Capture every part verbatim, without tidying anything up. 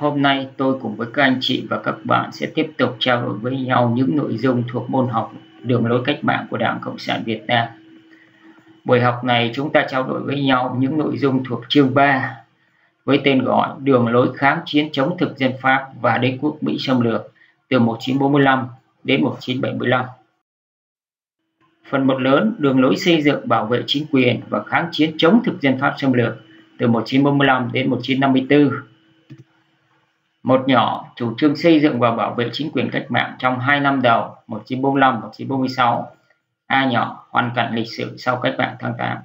Hôm nay tôi cùng với các anh chị và các bạn sẽ tiếp tục trao đổi với nhau những nội dung thuộc môn học Đường lối cách mạng của Đảng Cộng sản Việt Nam. Buổi học này chúng ta trao đổi với nhau những nội dung thuộc chương ba với tên gọi Đường lối kháng chiến chống thực dân Pháp và đế quốc Mỹ xâm lược từ một nghìn chín trăm bốn mươi lăm đến một nghìn chín trăm bảy mươi lăm. Phần một lớn đường lối xây dựng, bảo vệ chính quyền và kháng chiến chống thực dân Pháp xâm lược từ một nghìn chín trăm bốn mươi lăm đến một nghìn chín trăm năm mươi tư. Một nhỏ, chủ trương xây dựng và bảo vệ chính quyền cách mạng trong hai năm đầu một nghìn chín trăm bốn mươi lăm và một nghìn chín trăm bốn mươi sáu. A nhỏ, hoàn cảnh lịch sử sau cách mạng tháng tám.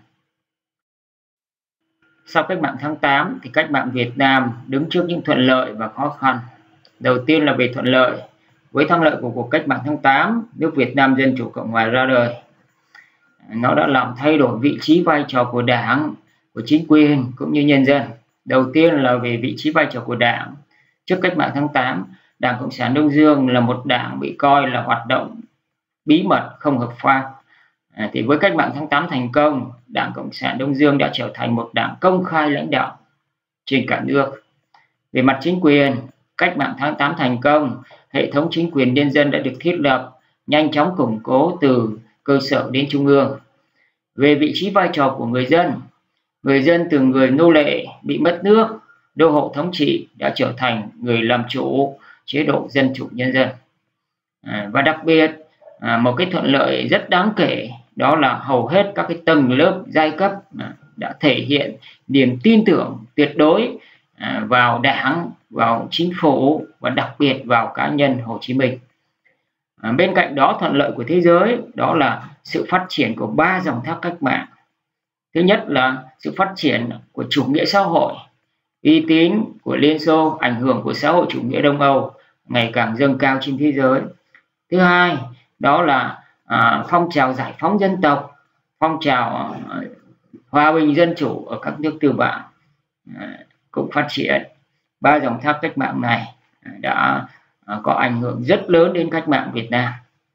Sau cách mạng tháng tám thì cách mạng Việt Nam đứng trước những thuận lợi và khó khăn. Đầu tiên là về thuận lợi. Với thắng lợi của cuộc cách mạng tháng tám, nước Việt Nam Dân Chủ Cộng Hòa ra đời. Nó đã làm thay đổi vị trí vai trò của Đảng, của chính quyền cũng như nhân dân. Đầu tiên là về vị trí vai trò của Đảng. Trước cách mạng tháng tám, Đảng Cộng sản Đông Dương là một đảng bị coi là hoạt động bí mật, không hợp pháp. À, thì với cách mạng tháng tám thành công, Đảng Cộng sản Đông Dương đã trở thành một đảng công khai lãnh đạo trên cả nước. Về mặt chính quyền, cách mạng tháng tám thành công, hệ thống chính quyền nhân dân đã được thiết lập, nhanh chóng củng cố từ cơ sở đến trung ương. Về vị trí vai trò của người dân, người dân từ người nô lệ bị mất nước, đô hộ thống trị đã trở thành người làm chủ, chế độ dân chủ nhân dân. À, và đặc biệt, à, một cái thuận lợi rất đáng kể đó là hầu hết các cái tầng lớp giai cấp à, đã thể hiện niềm tin tưởng tuyệt đối à, vào Đảng, vào chính phủ và đặc biệt vào cá nhân Hồ Chí Minh. À, bên cạnh đó, thuận lợi của thế giới đó là sự phát triển của ba dòng thác cách mạng. Thứ nhất là sự phát triển của chủ nghĩa xã hội, uy tín của Liên Xô, ảnh hưởng của xã hội chủ nghĩa Đông Âu ngày càng dâng cao trên thế giới. Thứ hai, đó là à, phong trào giải phóng dân tộc, phong trào à, hòa bình dân chủ ở các nước tư bản à, cũng phát triển. Ba dòng thác cách mạng này đã à, có ảnh hưởng rất lớn đến cách mạng Việt Nam.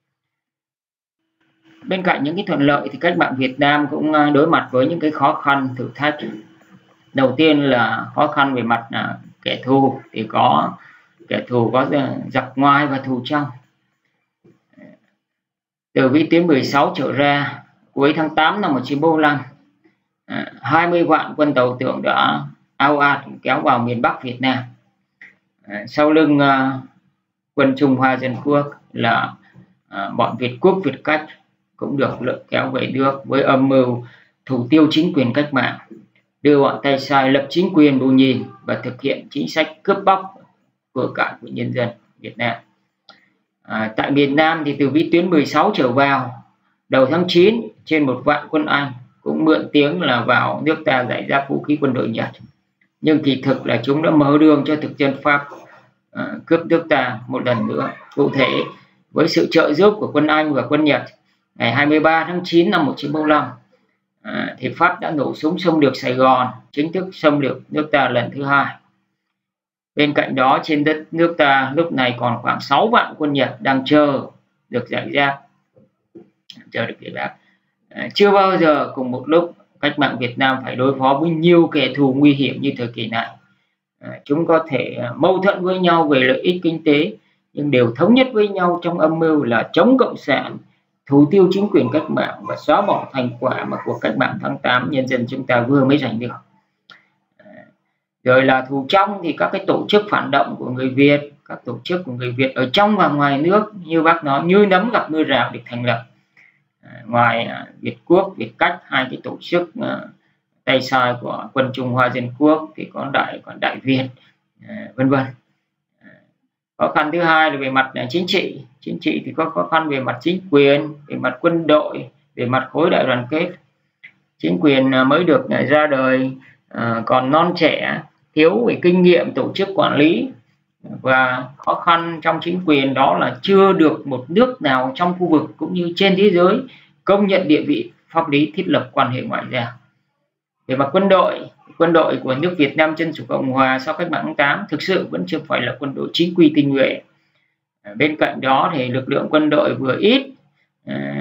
Bên cạnh những cái thuận lợi thì cách mạng Việt Nam cũng đối mặt với những cái khó khăn, thử thách. Đầu tiên là khó khăn về mặt à, kẻ thù, thì có kẻ thù có giặc ngoài và thù trong. Từ vĩ tuyến mười sáu trở ra, cuối tháng tám năm một nghìn chín trăm bốn mươi lăm, à, hai mươi vạn quân tàu tưởng đã ao ạt kéo vào miền Bắc Việt Nam. À, sau lưng à, quân Trung Hoa Dân Quốc là à, bọn Việt Quốc Việt Cách cũng được lôi kéo về nước với âm mưu thủ tiêu chính quyền cách mạng, đưa bọn tay sai lập chính quyền bù nhìn và thực hiện chính sách cướp bóc của cải của nhân dân Việt Nam. À, tại miền Nam thì từ vĩ tuyến mười sáu trở vào, đầu tháng chín trên một vạn quân Anh cũng mượn tiếng là vào nước ta giải giáp vũ khí quân đội Nhật, nhưng kỳ thực là chúng đã mở đường cho thực dân Pháp à, cướp nước ta một lần nữa. Cụ thể, với sự trợ giúp của quân Anh và quân Nhật, ngày hai mươi ba tháng chín năm một nghìn chín trăm bốn mươi lăm, à, thì Pháp đã nổ súng xâm lược Sài Gòn, chính thức xâm lược nước ta lần thứ hai. Bên cạnh đó, trên đất nước ta lúc này còn khoảng sáu vạn quân Nhật đang chờ được giải giáp, chờ được giải giáp. À, chưa bao giờ cùng một lúc cách mạng Việt Nam phải đối phó với nhiều kẻ thù nguy hiểm như thời kỳ này. À, chúng có thể mâu thuẫn với nhau về lợi ích kinh tế, nhưng đều thống nhất với nhau trong âm mưu là chống cộng sản, thủ tiêu chính quyền cách mạng và xóa bỏ thành quả mà cuộc cách mạng tháng tám nhân dân chúng ta vừa mới giành được. Rồi là thù trong thì các cái tổ chức phản động của người Việt, các tổ chức của người Việt ở trong và ngoài nước như bác nói như nấm gặp mưa rào được thành lập. À, ngoài à, Việt Quốc, Việt Cách, hai cái tổ chức à, tay sai của quân Trung Hoa Dân Quốc thì có đại còn Đại Việt, à, vân vân. À, khó khăn thứ hai là về mặt à, chính trị. Chính trị thì có khó khăn về mặt chính quyền, về mặt quân đội, về mặt khối đại đoàn kết. Chính quyền à, mới được à, ra đời, à, còn non trẻ, thiếu về kinh nghiệm tổ chức quản lý, và khó khăn trong chính quyền đó là chưa được một nước nào trong khu vực cũng như trên thế giới công nhận địa vị pháp lý thiết lập quan hệ ngoại giao. Về mặt quân đội, quân đội của nước Việt Nam Dân Chủ Cộng Hòa sau cách mạng tháng tám thực sự vẫn chưa phải là quân đội chính quy tinh nhuệ. Bên cạnh đó thì lực lượng quân đội vừa ít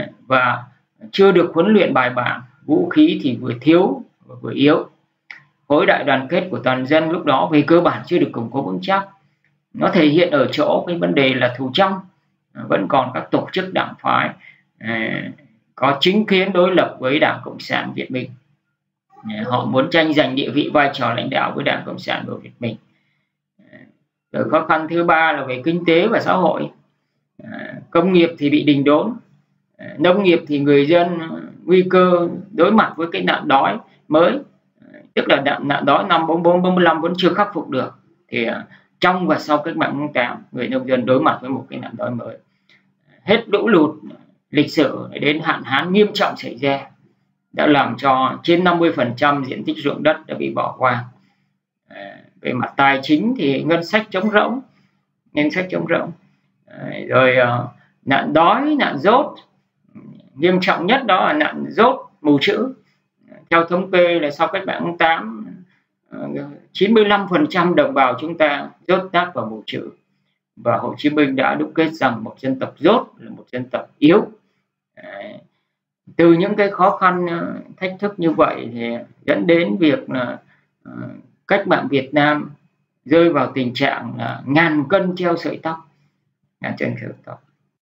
và chưa được huấn luyện bài bản, vũ khí thì vừa thiếu và vừa yếu. khối đại đoàn kết của toàn dân lúc đó về cơ bản chưa được củng cố vững chắc. Nó thể hiện ở chỗ cái vấn đề là thù trong vẫn còn các tổ chức đảng phái có chính kiến đối lập với Đảng Cộng sản Việt Minh. Họ muốn tranh giành địa vị vai trò lãnh đạo với Đảng Cộng sản của Việt Minh. Rồi khó khăn thứ ba là về kinh tế và xã hội. Công nghiệp thì bị đình đốn, nông nghiệp thì người dân nguy cơ đối mặt với cái nạn đói mới, tức là nạn, nạn đói năm bốn mươi bốn bốn mươi lăm vẫn chưa khắc phục được. Thì trong và sau cách mạng tháng tám, người nông dân đối mặt với một cái nạn đói mới. Hết lũ lụt lịch sử đến hạn hán nghiêm trọng xảy ra đã làm cho trên năm mươi phần trăm diện tích ruộng đất đã bị bỏ hoang. Về mặt tài chính thì ngân sách trống rỗng, ngân sách trống rỗng. Rồi nạn đói, nạn dốt, nghiêm trọng nhất đó là nạn dốt mù chữ. Theo thống kê là sau cách mạng tháng tám, chín mươi lăm phần trăm đồng bào chúng ta dốt nát và mù chữ. Và Hồ Chí Minh đã đúc kết rằng một dân tộc dốt là một dân tộc yếu. Từ những cái khó khăn thách thức như vậy thì dẫn đến việc là cách mạng Việt Nam rơi vào tình trạng là ngàn cân treo sợi tóc. Ngàn cân treo tóc.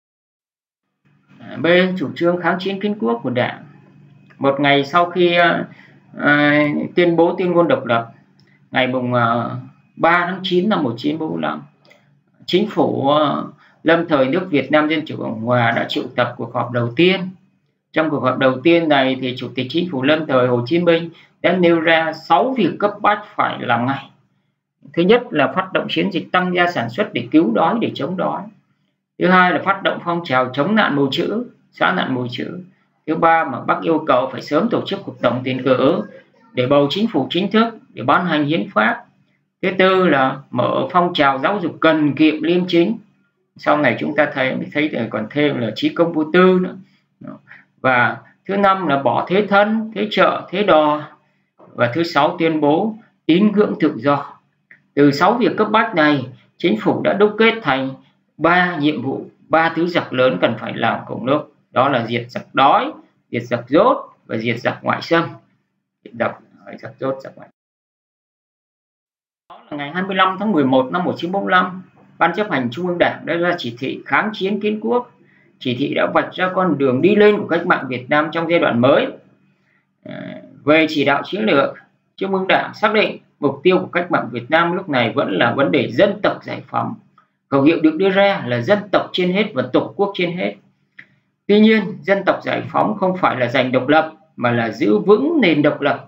B. Chủ trương kháng chiến kiến quốc của Đảng. Một ngày sau khi uh, tuyên bố tuyên ngôn độc lập, ngày mùng uh, ba tháng chín năm một nghìn chín trăm bốn mươi lăm, chính phủ uh, lâm thời nước Việt Nam Dân Chủ Cộng Hòa đã triệu tập cuộc họp đầu tiên. Trong cuộc họp đầu tiên này thì Chủ tịch Chính phủ lâm thời Hồ Chí Minh đã nêu ra sáu việc cấp bách phải làm ngay. Thứ nhất là phát động chiến dịch tăng gia sản xuất để cứu đói, để chống đói. Thứ hai là phát động phong trào chống nạn mù chữ, xóa nạn mù chữ. Thứ ba mà Bác yêu cầu phải sớm tổ chức cuộc tổng tuyển cử để bầu chính phủ chính thức, để ban hành hiến pháp. Thứ tư là mở phong trào giáo dục cần kiệm liêm chính. Sau này chúng ta thấy thấy còn thêm là trí công vô tư nữa. Và thứ năm là bỏ thế thân, thế trợ, thế đò. Và thứ sáu tuyên bố tín ngưỡng tự do. Từ sáu việc cấp bách này, chính phủ đã đúc kết thành ba nhiệm vụ, ba thứ giặc lớn cần phải làm cùng lúc. Đó là diệt giặc đói, diệt giặc dốt và diệt giặc ngoại xâm. Diệt giặc, giặc dốt, giặc ngoại. Đó là ngày hai mươi lăm tháng mười một năm một nghìn chín trăm bốn mươi lăm, Ban chấp hành Trung ương Đảng đã ra chỉ thị kháng chiến kiến quốc. Chỉ thị đã vạch ra con đường đi lên của cách mạng Việt Nam trong giai đoạn mới. Về chỉ đạo chiến lược, Trung ương Đảng xác định mục tiêu của cách mạng Việt Nam lúc này vẫn là vấn đề dân tộc giải phóng. Khẩu hiệu được đưa ra là dân tộc trên hết và tổ quốc trên hết. Tuy nhiên, dân tộc giải phóng không phải là giành độc lập mà là giữ vững nền độc lập.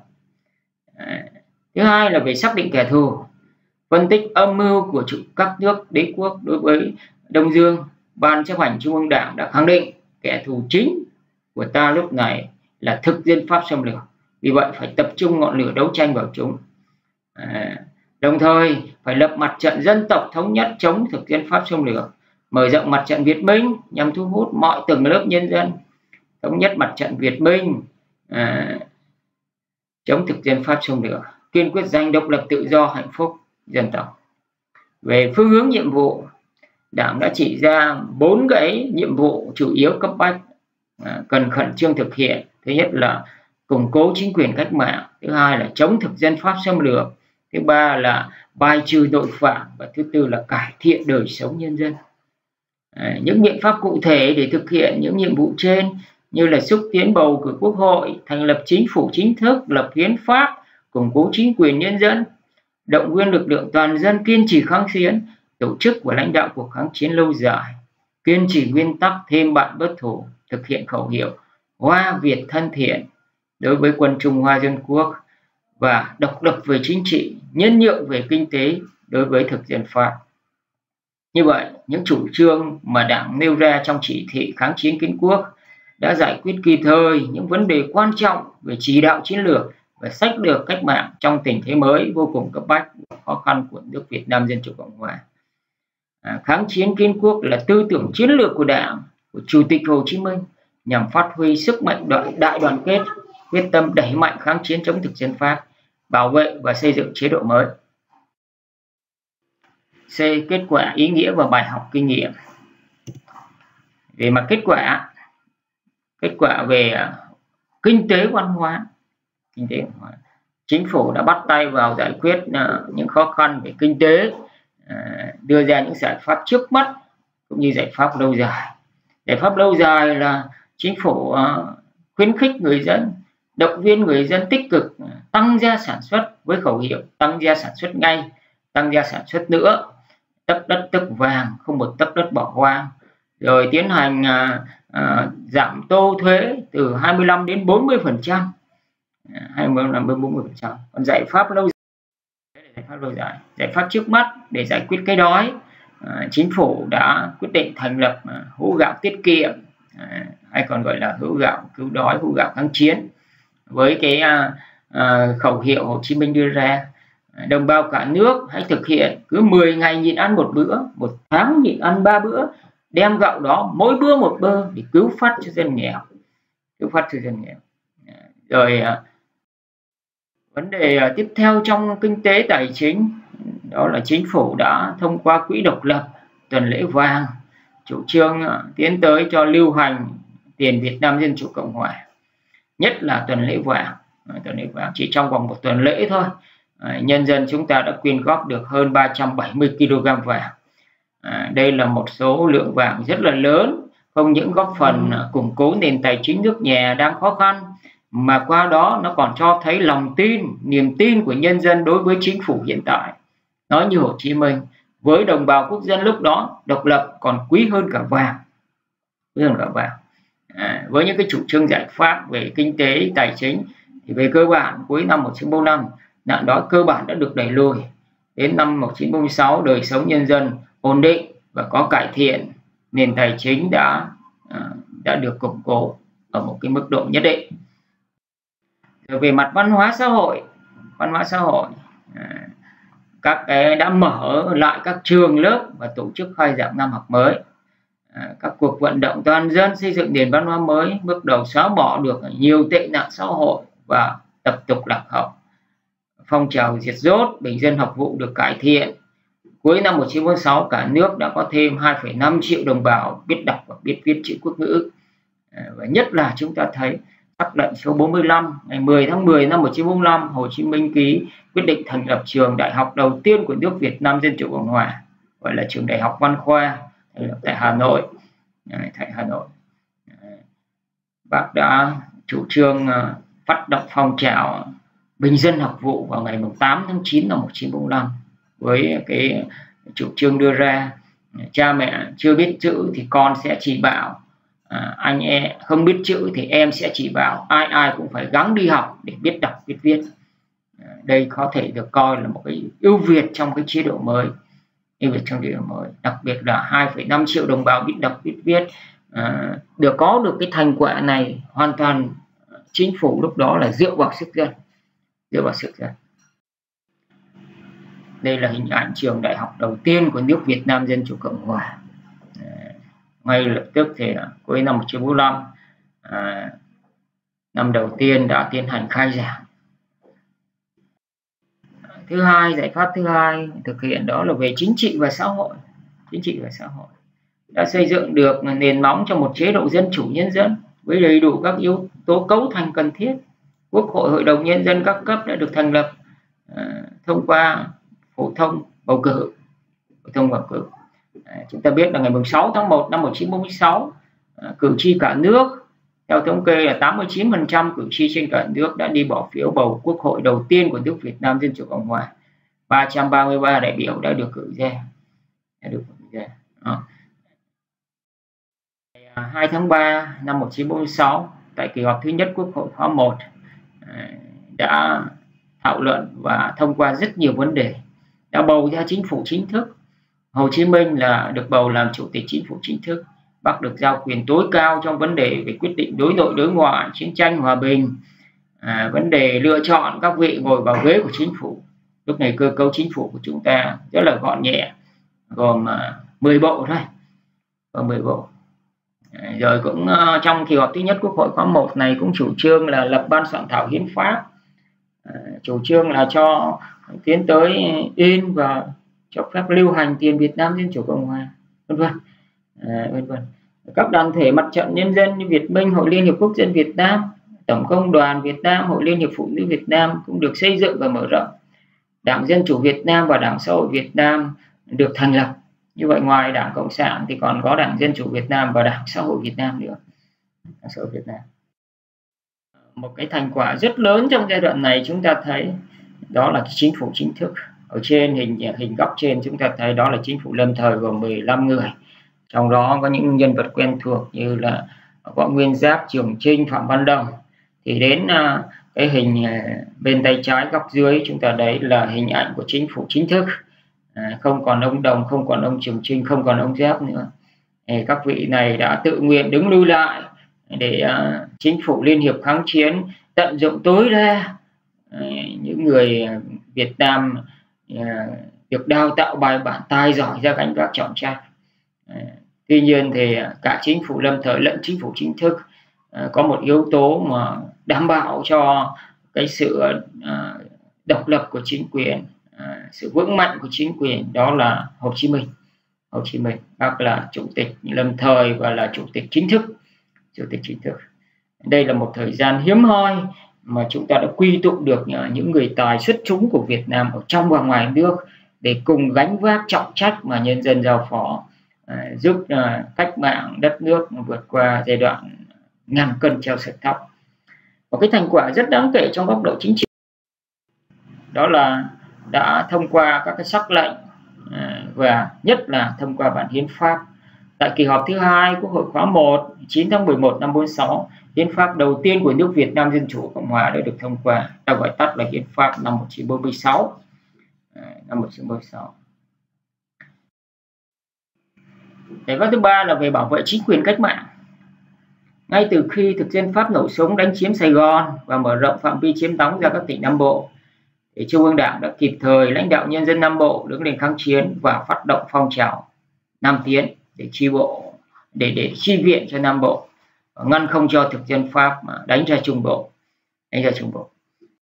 Thứ hai là về xác định kẻ thù. Phân tích âm mưu của chủ các nước đế quốc đối với Đông Dương, Ban chấp hành Trung ương Đảng đã khẳng định kẻ thù chính của ta lúc này là thực dân Pháp xâm lược. Vì vậy phải tập trung ngọn lửa đấu tranh vào chúng. À, đồng thời phải lập mặt trận dân tộc thống nhất chống thực dân Pháp xâm lược, mở rộng mặt trận Việt Minh nhằm thu hút mọi tầng lớp nhân dân, thống nhất mặt trận Việt Minh à, chống thực dân Pháp xâm lược, kiên quyết giành độc lập tự do hạnh phúc dân tộc. Về phương hướng nhiệm vụ, Đảng đã chỉ ra bốn cái nhiệm vụ chủ yếu cấp bách à, cần khẩn trương thực hiện. Thứ nhất là củng cố chính quyền cách mạng, thứ hai là chống thực dân Pháp xâm lược, thứ ba là bài trừ tội phạm và thứ tư là cải thiện đời sống nhân dân. À, những biện pháp cụ thể để thực hiện những nhiệm vụ trên như là xúc tiến bầu cử quốc hội, thành lập chính phủ chính thức, lập hiến pháp, củng cố chính quyền nhân dân, động viên lực lượng toàn dân kiên trì kháng chiến, tổ chức và lãnh đạo cuộc kháng chiến lâu dài, kiên trì nguyên tắc thêm bạn bất thủ, thực hiện khẩu hiệu Hoa Việt thân thiện đối với quân Trung Hoa Dân Quốc và độc lập về chính trị, nhân nhượng về kinh tế đối với thực dân Pháp. Như vậy, những chủ trương mà Đảng nêu ra trong chỉ thị kháng chiến kiến quốc đã giải quyết kịp thời những vấn đề quan trọng về chỉ đạo chiến lược và sách lược cách mạng trong tình thế mới vô cùng cấp bách và khó khăn của nước Việt Nam Dân Chủ Cộng Hòa. À, kháng chiến kiến quốc là tư tưởng chiến lược của Đảng, của Chủ tịch Hồ Chí Minh nhằm phát huy sức mạnh đại đoàn kết, quyết tâm đẩy mạnh kháng chiến chống thực dân Pháp, bảo vệ và xây dựng chế độ mới. C. Kết quả, ý nghĩa và bài học kinh nghiệm. Về mặt kết quả, kết quả về kinh tế văn hóa, kinh tế văn hóa, chính phủ đã bắt tay vào giải quyết uh, những khó khăn về kinh tế, uh, đưa ra những giải pháp trước mắt cũng như giải pháp lâu dài. Giải pháp lâu dài là chính phủ uh, khuyến khích người dân, động viên người dân tích cực tăng gia sản xuất với khẩu hiệu tăng gia sản xuất ngay, tăng gia sản xuất nữa, tấc đất tấc vàng, không một tấc đất bỏ hoang. Rồi tiến hành à, à, giảm tô thuế từ hai mươi lăm đến bốn mươi phần trăm, hai mươi lăm đến bốn mươi phần trăm. Còn giải pháp lâu dài, giải pháp lâu dài, giải pháp trước mắt để giải quyết cái đói, à, chính phủ đã quyết định thành lập à, hũ gạo tiết kiệm, à, hay còn gọi là hũ gạo cứu đói, hũ gạo kháng chiến, với cái à, à, khẩu hiệu Hồ Chí Minh đưa ra: đồng bào cả nước hãy thực hiện cứ mười ngày nhịn ăn một bữa, một tháng nhịn ăn ba bữa, đem gạo đó mỗi bữa một bơ để cứu phát cho dân nghèo, cứu phát cho dân nghèo. Rồi vấn đề tiếp theo trong kinh tế tài chính đó là chính phủ đã thông qua quỹ độc lập, tuần lễ vàng, chủ trương tiến tới cho lưu hành tiền Việt Nam Dân Chủ Cộng Hòa, nhất là tuần lễ vàng. Tuần lễ vàng chỉ trong vòng một tuần lễ thôi, nhân dân chúng ta đã quyên góp được hơn ba trăm bảy mươi ki lô gam vàng. À, đây là một số lượng vàng rất là lớn, không những góp phần củng cố nền tài chính nước nhà đang khó khăn, mà qua đó nó còn cho thấy lòng tin, niềm tin của nhân dân đối với chính phủ hiện tại. Nói như Hồ Chí Minh, với đồng bào quốc dân lúc đó, độc lập còn quý hơn cả vàng, quý hơn cả vàng. À, với những cái chủ trương giải pháp về kinh tế tài chính thì về cơ bản cuối năm một nghìn chín trăm bốn mươi lăm, nạn đói cơ bản đã được đẩy lùi. Đến năm một nghìn chín trăm bốn mươi sáu, đời sống nhân dân ổn định và có cải thiện, nền tài chính đã đã được củng cố ở một cái mức độ nhất định. Rồi về mặt văn hóa xã hội, văn hóa xã hội các cái đã mở lại các trường lớp và tổ chức khai giảng năm học mới. Các cuộc vận động toàn dân xây dựng nền văn hóa mới bước đầu xóa bỏ được nhiều tệ nạn xã hội và tập tục lạc hậu. Phong trào diệt dốt, bình dân học vụ được cải thiện. Cuối năm một nghìn chín trăm bốn mươi sáu, cả nước đã có thêm hai phẩy năm triệu đồng bào biết đọc và biết viết chữ quốc ngữ. Và nhất là chúng ta thấy sắc lệnh số bốn mươi lăm ngày mười tháng mười năm một nghìn chín trăm bốn mươi lăm, Hồ Chí Minh ký quyết định thành lập trường đại học đầu tiên của nước Việt Nam Dân Chủ Cộng Hòa, gọi là trường Đại học Văn Khoa, tại Hà Nội. Tại Hà Nội, Bác đã chủ trương phát động phong trào bình dân học vụ vào ngày tám tháng chín năm một nghìn chín trăm bốn mươi lăm với cái chủ trương đưa ra: cha mẹ chưa biết chữ thì con sẽ chỉ bảo, à, anh em không biết chữ thì em sẽ chỉ bảo, ai ai cũng phải gắng đi học để biết đọc biết viết. À, đây có thể được coi là một cái ưu việt trong cái chế độ mới, ưu việt trong chế độ mới, đặc biệt là hai phẩy năm triệu đồng bào biết đọc biết viết. À, được có được cái thành quả này hoàn toàn chính phủ lúc đó là dựa vào sức dân, dựa vào sức dân. Đây là hình ảnh trường đại học đầu tiên của nước Việt Nam Dân Chủ Cộng Hòa. À, ngay lập tức thì cuối năm một nghìn chín trăm bốn mươi lăm, à, năm đầu tiên đã tiến hành khai giảng. Thứ hai, giải pháp thứ hai thực hiện đó là về chính trị và xã hội. Chính trị và xã hội đã xây dựng được nền móng cho một chế độ dân chủ nhân dân với đầy đủ các yếu tố cấu thành cần thiết. Quốc hội, Hội đồng Nhân dân các cấp đã được thành lập, à, thông qua phổ thông bầu cử. Phổ thông bầu cử. À, chúng ta biết là ngày sáu tháng một năm một nghìn chín trăm bốn mươi sáu, à, cử tri cả nước, theo thống kê là tám mươi chín phần trăm cử tri trên cả nước đã đi bỏ phiếu bầu Quốc hội đầu tiên của nước Việt Nam Dân Chủ Cộng Hòa. ba trăm ba mươi ba đại biểu đã được cử ra. Đã được cử ra. Đó. hai tháng ba năm một nghìn chín trăm bốn mươi sáu, tại kỳ họp thứ nhất Quốc hội khóa một, đã thảo luận và thông qua rất nhiều vấn đề, đã bầu ra chính phủ chính thức. Hồ Chí Minh là được bầu làm chủ tịch chính phủ chính thức. Bác được giao quyền tối cao trong vấn đề về quyết định đối nội đối ngoại, chiến tranh hòa bình, à, vấn đề lựa chọn các vị ngồi vào ghế của chính phủ. Lúc này cơ cấu chính phủ của chúng ta rất là gọn nhẹ, gồm uh, mười bộ thôi, gồm mười bộ. À, rồi cũng uh, trong kỳ họp thứ nhất Quốc hội khóa một này cũng chủ trương là lập ban soạn thảo hiến pháp, à, chủ trương là cho tiến tới in và cho phép lưu hành tiền Việt Nam Dân Chủ Cộng Hòa, vân vân, à, vân vân. Các đoàn thể mặt trận nhân dân như Việt Minh, Hội Liên Hiệp Quốc dân Việt Nam Tổng Công đoàn Việt Nam, Hội Liên hiệp Phụ nữ Việt Nam cũng được xây dựng và mở rộng. Đảng Dân chủ Việt Nam và Đảng Xã hội Việt Nam được thành lập. Như vậy ngoài Đảng Cộng sản thì còn có Đảng Dân chủ Việt Nam và Đảng Xã hội Việt Nam nữa. Đảng Xã hội Việt Nam. Một cái thành quả rất lớn trong giai đoạn này chúng ta thấy đó là chính phủ chính thức. Ở trên hình hình góc trên chúng ta thấy đó là chính phủ lâm thời gồm mười lăm người. Trong đó có những nhân vật quen thuộc như là Võ Nguyên Giáp, Trường Chinh, Phạm Văn Đồng. Thì đến cái hình bên tay trái góc dưới chúng ta đấy là hình ảnh của chính phủ chính thức. Không còn ông Đồng, không còn ông Trường Chinh, không còn ông Giáp nữa. Các vị này đã tự nguyện đứng lui lại để uh, chính phủ liên hiệp kháng chiến tận dụng tối đa uh, những người Việt Nam uh, được đào tạo bài bản tài giỏi ra gánh vác trọng trách. Uh, tuy nhiên thì cả chính phủ lâm thời lẫn chính phủ chính thức uh, có một yếu tố mà đảm bảo cho cái sự uh, độc lập của chính quyền, uh, sự vững mạnh của chính quyền, đó là Hồ Chí Minh. Hồ Chí Minh, bác là chủ tịch lâm thời và là chủ tịch chính thức. Chủ tịch chính thức. Đây là một thời gian hiếm hoi mà chúng ta đã quy tụ được những người tài xuất chúng của Việt Nam ở trong và ngoài nước để cùng gánh vác trọng trách mà nhân dân giao phó, giúp cách mạng đất nước vượt qua giai đoạn ngàn cân treo sợi tóc. Một cái thành quả rất đáng kể trong góc độ chính trị đó là đã thông qua các cái sắc lệnh và nhất là thông qua bản hiến pháp. Tại kỳ họp thứ hai Quốc hội khóa một, chín tháng mười một năm bốn mươi sáu, hiến pháp đầu tiên của nước Việt Nam Dân chủ Cộng hòa đã được thông qua, ta gọi tắt là hiến pháp năm một nghìn chín trăm bốn mươi sáu. Năm một nghìn chín trăm bốn mươi sáu. Giải pháp thứ ba là về bảo vệ chính quyền cách mạng. Ngay từ khi thực dân Pháp nổ súng đánh chiếm Sài Gòn và mở rộng phạm vi chiếm đóng ra các tỉnh Nam Bộ, thì Trung ương Đảng đã kịp thời lãnh đạo nhân dân Nam Bộ đứng lên kháng chiến và phát động phong trào Nam Tiến để chi bộ để để chi viện cho Nam Bộ, ngăn không cho thực dân Pháp mà đánh ra Trung Bộ, đánh ra Trung Bộ.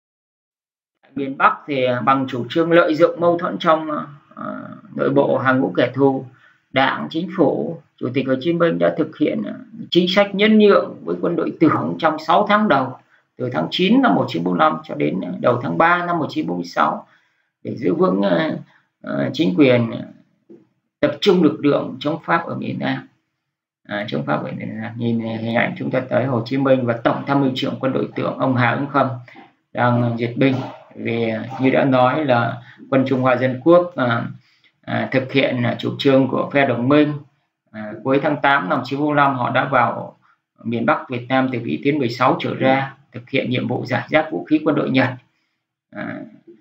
Tại miền Bắc thì bằng chủ trương lợi dụng mâu thuẫn trong uh, nội bộ hàng ngũ kẻ thù, Đảng, Chính phủ, Chủ tịch Hồ Chí Minh đã thực hiện uh, chính sách nhân nhượng với quân đội tưởng trong sáu tháng đầu, từ tháng chín năm một nghìn chín trăm bốn mươi lăm cho đến đầu tháng ba năm một nghìn chín trăm bốn mươi sáu, để giữ vững uh, uh, chính quyền, uh, tập trung lực lượng chống Pháp ở miền Nam. À, chống Pháp ở miền Nam. Nhìn hình ảnh chúng ta tới Hồ Chí Minh và Tổng Tham mưu trưởng quân đội tưởng ông Hà Ứng Khâm đang duyệt binh. Vì như đã nói là quân Trung Hoa Dân Quốc à, à, thực hiện à, chủ trương của phe đồng minh. À, cuối tháng tám năm một nghìn chín trăm bốn mươi lăm họ đã vào miền Bắc Việt Nam từ vĩ tuyến mười sáu trở ra, thực hiện nhiệm vụ giải giáp vũ khí quân đội Nhật. À,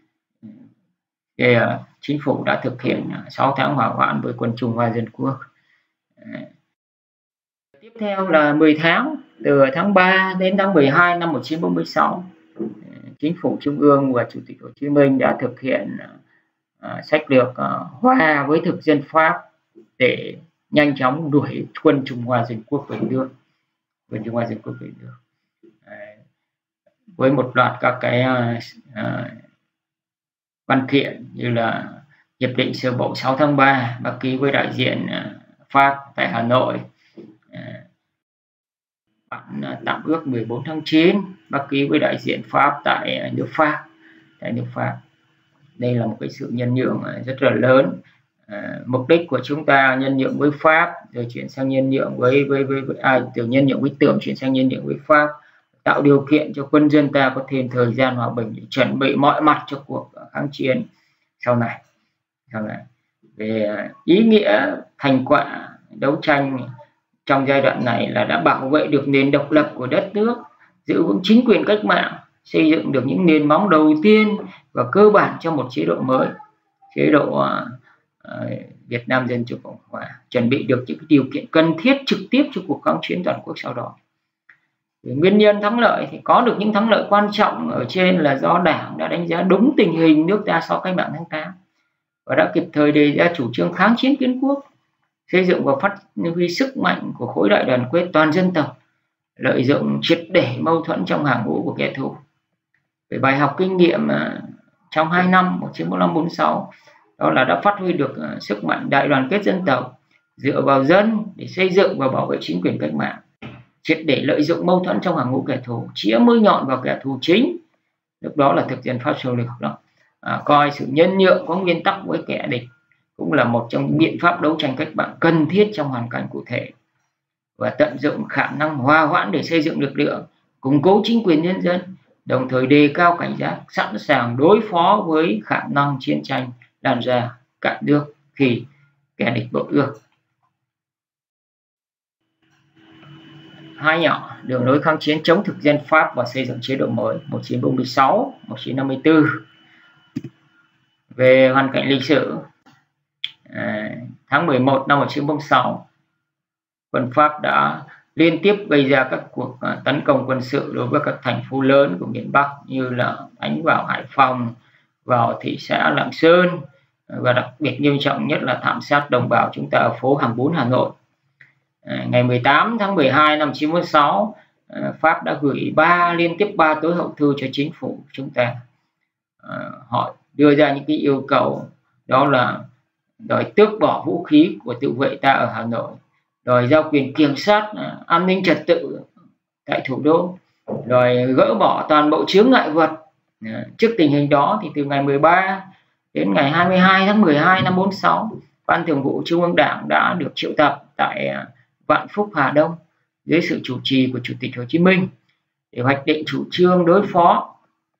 thì, à, chính phủ đã thực hiện sáu tháng hỏa hoãn với quân Trung Hoa Dân Quốc. À, tiếp theo là mười tháng, từ tháng ba đến tháng mười hai năm một nghìn chín trăm bốn mươi sáu, chính phủ Trung ương và Chủ tịch Hồ Chí Minh đã thực hiện uh, sách lược uh, hòa với thực dân Pháp để nhanh chóng đuổi quân Trung Hoa Dân Quốc về nước, quân Trung Hoa Dân Quốc về nước. Uh, với một loạt các cái uh, uh, văn kiện như là hiệp định sơ bộ sáu tháng ba bác ký với đại diện uh, Pháp tại Hà Nội, uh, bản uh, tạm ước mười bốn tháng chín bác ký với đại diện Pháp tại uh, nước Pháp, tại nước Pháp. Đây là một cái sự nhân nhượng uh, rất là lớn. Uh, mục đích của chúng ta nhân nhượng với Pháp rồi chuyển sang nhân nhượng với với với, với à, từ nhân nhượng với Tưởng chuyển sang nhân nhượng với Pháp, tạo điều kiện cho quân dân ta có thêm thời gian hòa bình để chuẩn bị mọi mặt cho cuộc kháng chiến sau này. Sau này về ý nghĩa thành quả đấu tranh trong giai đoạn này là đã bảo vệ được nền độc lập của đất nước, giữ vững chính quyền cách mạng, xây dựng được những nền móng đầu tiên và cơ bản cho một chế độ mới, chế độ uh, Việt Nam Dân chủ Cộng hòa, chuẩn bị được những điều kiện cần thiết trực tiếp cho cuộc kháng chiến toàn quốc sau đó. Về nguyên nhân thắng lợi thì có được những thắng lợi quan trọng ở trên là do Đảng đã đánh giá đúng tình hình nước ta sau cách mạng tháng tám và đã kịp thời đề ra chủ trương kháng chiến kiến quốc, xây dựng và phát huy sức mạnh của khối đại đoàn kết toàn dân tộc, lợi dụng triệt để mâu thuẫn trong hàng ngũ của kẻ thù. Về bài học kinh nghiệm trong hai năm một nghìn chín trăm bốn mươi lăm bốn mươi sáu, đó là đã phát huy được sức mạnh đại đoàn kết dân tộc, dựa vào dân để xây dựng và bảo vệ chính quyền cách mạng. triệt để lợi dụng mâu thuẫn trong hàng ngũ kẻ thù, chĩa mũi nhọn vào kẻ thù chính. Lúc đó là thực dân Pháp xâm lược đó. À, coi sự nhân nhượng có nguyên tắc với kẻ địch cũng là một trong những biện pháp đấu tranh cách mạng cần thiết trong hoàn cảnh cụ thể, và tận dụng khả năng hòa hoãn để xây dựng lực lượng, củng cố chính quyền nhân dân, đồng thời đề cao cảnh giác, sẵn sàng đối phó với khả năng chiến tranh lan ra cả nước khi kẻ địch bội ước. Hai nhỏ, đường lối kháng chiến chống thực dân Pháp và xây dựng chế độ mới một nghìn chín trăm bốn mươi sáu đến một nghìn chín trăm năm mươi tư. Về hoàn cảnh lịch sử, à, tháng mười một năm một nghìn chín trăm bốn mươi sáu, quân Pháp đã liên tiếp gây ra các cuộc à, tấn công quân sự đối với các thành phố lớn của miền Bắc, như là đánh vào Hải Phòng, vào thị xã Lạng Sơn, và đặc biệt nghiêm trọng nhất là thảm sát đồng bào chúng ta ở phố Hàng Bún, Hà Nội. À, ngày mười tám tháng mười hai năm một nghìn chín trăm bốn mươi sáu, à, Pháp đã gửi ba liên tiếp ba tối hậu thư cho chính phủ chúng ta. À, họ đưa ra những cái yêu cầu, đó là đòi tước bỏ vũ khí của tự vệ ta ở Hà Nội, đòi giao quyền kiểm soát à, an ninh trật tự tại thủ đô, rồi gỡ bỏ toàn bộ chướng ngại vật. À, trước tình hình đó thì từ ngày mười ba đến ngày hai mươi hai tháng mười hai năm bốn mươi sáu, Ban Thường vụ Trung ương Đảng đã được triệu tập tại Vạn Phúc, Hà Đông dưới sự chủ trì của Chủ tịch Hồ Chí Minh để hoạch định chủ trương đối phó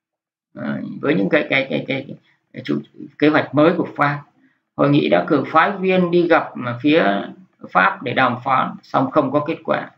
à, với những cái cái cái cái, cái chủ, kế hoạch mới của Pháp. Hội nghị đã cử phái viên đi gặp phía Pháp để đàm phán, song không có kết quả,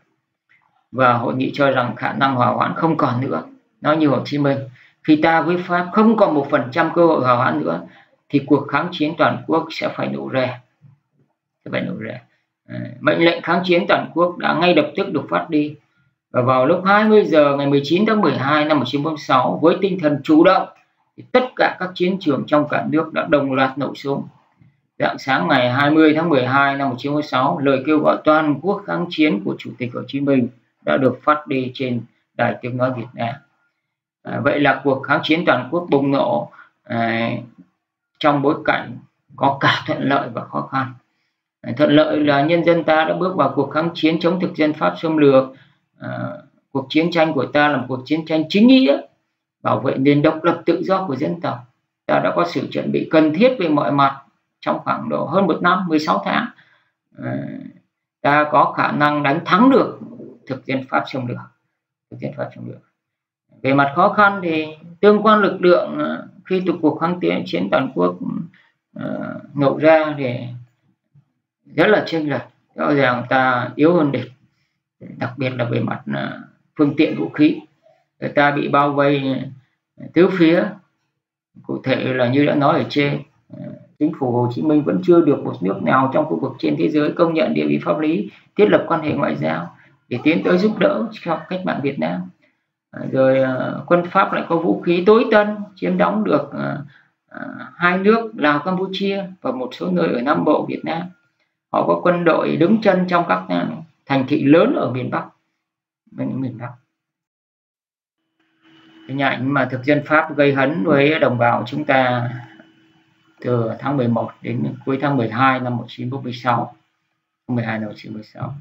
và hội nghị cho rằng khả năng hòa hoãn không còn nữa. Nói như Hồ Chí Minh, khi ta với Pháp không còn một phần trăm cơ hội hòa hoãn nữa thì cuộc kháng chiến toàn quốc sẽ phải nổ ra. Sẽ phải nổ ra. À, mệnh lệnh kháng chiến toàn quốc đã ngay lập tức được phát đi, và vào lúc hai mươi giờ ngày mười chín tháng mười hai năm một nghìn chín trăm bốn mươi sáu, với tinh thần chủ động thì tất cả các chiến trường trong cả nước đã đồng loạt nổ súng. Rạng sáng ngày hai mươi tháng mười hai năm một nghìn chín trăm bốn mươi sáu, lời kêu gọi toàn quốc kháng chiến của Chủ tịch Hồ Chí Minh đã được phát đi trên Đài Tiếng nói Việt Nam. À, vậy là cuộc kháng chiến toàn quốc bùng nổ à, trong bối cảnh có cả thuận lợi và khó khăn. À, thuận lợi là nhân dân ta đã bước vào cuộc kháng chiến chống thực dân Pháp xâm lược. À, cuộc chiến tranh của ta là một cuộc chiến tranh chính nghĩa, bảo vệ nền độc lập tự do của dân tộc. Ta đã có sự chuẩn bị cần thiết về mọi mặt trong khoảng độ hơn một năm, mười sáu tháng. À, ta có khả năng đánh thắng được thực dân Pháp xâm lược. Thực dân Pháp xâm lược. Về mặt khó khăn thì tương quan lực lượng khi từ cuộc kháng chiến toàn quốc uh, nổ ra thì rất là chênh lệch, rõ ràng ta yếu hơn địch, đặc biệt là về mặt uh, phương tiện vũ khí. Người ta bị bao vây tứ phía, cụ thể là như đã nói ở trên, uh, chính phủ Hồ Chí Minh vẫn chưa được một nước nào trong khu vực trên thế giới công nhận địa vị pháp lý, thiết lập quan hệ ngoại giao để tiến tới giúp đỡ cho cách mạng Việt Nam. Rồi uh, quân Pháp lại có vũ khí tối tân, chiếm đóng được uh, uh, hai nước Lào, Campuchia và một số nơi ở Nam Bộ Việt Nam. Họ có quân đội đứng chân trong các uh, thành thị lớn ở miền Bắc, bên miền Bắc. Hình ảnh mà thực dân Pháp gây hấn với đồng bào chúng ta từ tháng mười một đến cuối tháng mười hai năm một nghìn chín trăm bốn mươi sáu, mười hai năm một nghìn chín trăm bốn mươi sáu.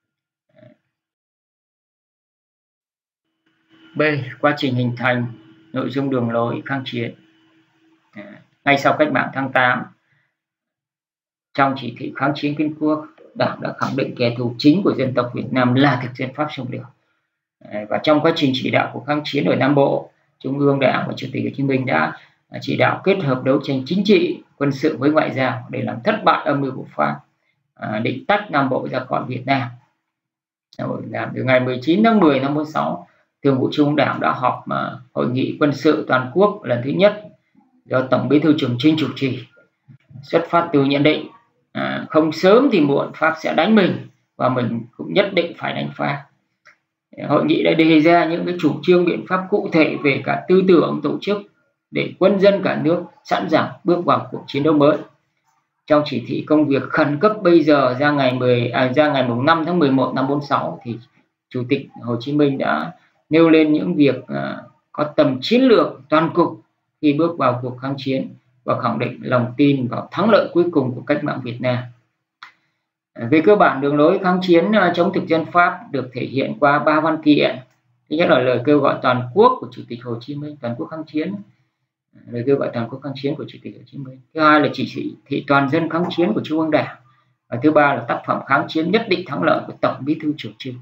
B. Quá trình hình thành nội dung đường lối kháng chiến. À, ngay sau cách mạng tháng tám, trong chỉ thị kháng chiến kiến quốc, Đảng đã khẳng định kẻ thù chính của dân tộc Việt Nam là thực dân Pháp xâm lược. À, và trong quá trình chỉ đạo của kháng chiến ở Nam Bộ, Trung ương Đảng và Chủ tịch Hồ Chí Minh đã chỉ đạo kết hợp đấu tranh chính trị, quân sự với ngoại giao để làm thất bại âm mưu của Pháp, à, định tách Nam Bộ ra khỏi Việt Nam. Rồi, làm từ ngày mười chín tháng mười năm bốn mươi sáu, Thường vụ Trung ương Đảng đã họp mà hội nghị quân sự toàn quốc lần thứ nhất do Tổng Bí thư Trường Chinh chủ trì, xuất phát từ nhận định à, không sớm thì muộn Pháp sẽ đánh mình và mình cũng nhất định phải đánh Pháp. Hội nghị đã đề ra những cái chủ trương biện pháp cụ thể về cả tư tưởng, tổ chức để quân dân cả nước sẵn sàng bước vào cuộc chiến đấu mới. Trong chỉ thị công việc khẩn cấp bây giờ ra ngày mười à, ra ngày năm tháng mười một năm bốn mươi sáu thì Chủ tịch Hồ Chí Minh đã nêu lên những việc uh, có tầm chiến lược toàn cục khi bước vào cuộc kháng chiến và khẳng định lòng tin vào thắng lợi cuối cùng của cách mạng Việt Nam. Về cơ bản, đường lối kháng chiến chống thực dân Pháp được thể hiện qua ba văn kiện. Thứ nhất là lời kêu gọi toàn quốc của Chủ tịch Hồ Chí Minh, toàn quốc kháng chiến, lời kêu gọi toàn quốc kháng chiến của Chủ tịch Hồ Chí Minh. Thứ hai là chỉ thị toàn dân kháng chiến của Trung ương Đảng. Và thứ ba là tác phẩm kháng chiến nhất định thắng lợi của Tổng Bí thư Trường Trinh.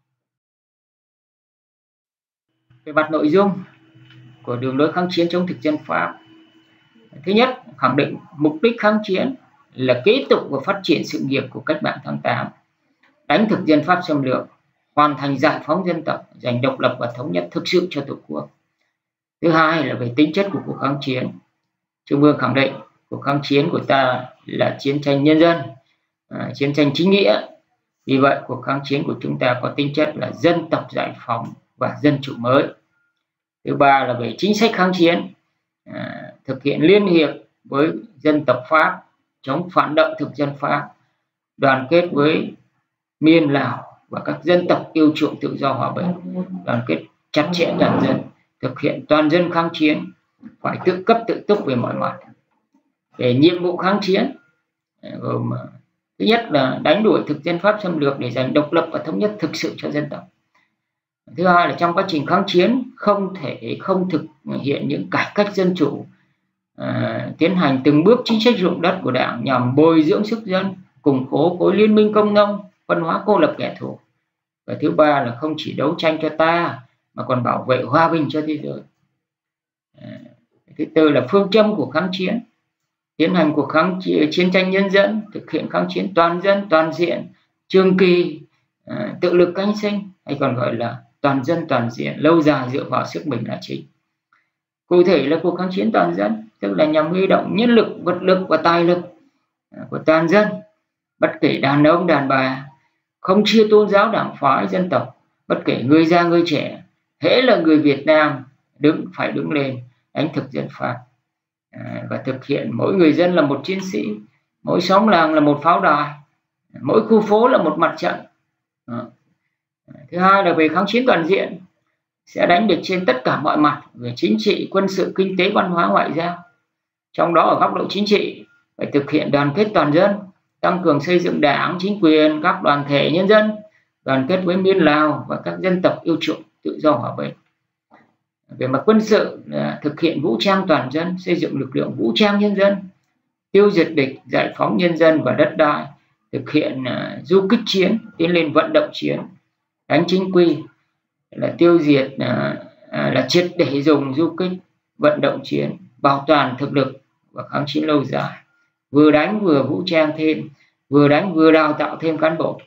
Về mặt nội dung của đường lối kháng chiến chống thực dân Pháp, thứ nhất, khẳng định mục đích kháng chiến là kế tục và phát triển sự nghiệp của cách mạng tháng tám, đánh thực dân Pháp xâm lược, hoàn thành giải phóng dân tộc, giành độc lập và thống nhất thực sự cho Tổ quốc. Thứ hai là về tính chất của cuộc kháng chiến. Trung ương khẳng định cuộc kháng chiến của ta là chiến tranh nhân dân, à, chiến tranh chính nghĩa. Vì vậy, cuộc kháng chiến của chúng ta có tính chất là dân tộc giải phóng và dân chủ mới. Thứ ba là về chính sách kháng chiến, à, thực hiện liên hiệp với dân tộc Pháp, chống phản động thực dân Pháp, đoàn kết với Miên, Lào và các dân tộc yêu chuộng tự do hòa bình, đoàn kết chặt chẽ toàn dân, thực hiện toàn dân kháng chiến, phải tự cấp tự túc về mọi mặt. Về nhiệm vụ kháng chiến gồm thứ nhất là đánh đuổi thực dân Pháp xâm lược để giành độc lập và thống nhất thực sự cho dân tộc. Thứ hai là trong quá trình kháng chiến không thể không thực hiện những cải cách dân chủ, à, tiến hành từng bước chính sách ruộng đất của Đảng nhằm bồi dưỡng sức dân, củng cố khối liên minh công nông, phân hóa cô lập kẻ thù. Và thứ ba là không chỉ đấu tranh cho ta mà còn bảo vệ hòa bình cho thế giới. À, thứ tư là phương châm của kháng chiến, tiến hành cuộc kháng chiến tranh nhân dân, thực hiện kháng chiến toàn dân, toàn diện, trường kỳ, à, tự lực cánh sinh, hay còn gọi là toàn dân toàn diện, lâu dài dựa vào sức mình là chính. Cụ thể là cuộc kháng chiến toàn dân, tức là nhằm huy động nhân lực, vật lực và tài lực của toàn dân, bất kể đàn ông, đàn bà, không chia tôn giáo, đảng phái, dân tộc, bất kể người già, người trẻ, hễ là người Việt Nam đứng phải đứng lên đánh thực dân Pháp, à, và thực hiện mỗi người dân là một chiến sĩ, mỗi xóm làng là một pháo đài, mỗi khu phố là một mặt trận. à. Thứ hai là về kháng chiến toàn diện, sẽ đánh địch trên tất cả mọi mặt về chính trị, quân sự, kinh tế, văn hóa, ngoại giao. Trong đó ở góc độ chính trị phải thực hiện đoàn kết toàn dân, tăng cường xây dựng đảng, chính quyền, các đoàn thể nhân dân, đoàn kết với Miên, Lào và các dân tộc yêu chuộng tự do hòa bình. Về mặt quân sự là thực hiện vũ trang toàn dân, xây dựng lực lượng vũ trang nhân dân, tiêu diệt địch, giải phóng nhân dân và đất đai, thực hiện uh, du kích chiến, tiến lên vận động chiến, đánh chính quy, là tiêu diệt uh, uh, là triệt để dùng du kích, vận động chiến, bảo toàn thực lực và kháng chiến lâu dài, vừa đánh vừa vũ trang thêm, vừa đánh vừa đào tạo thêm cán bộ.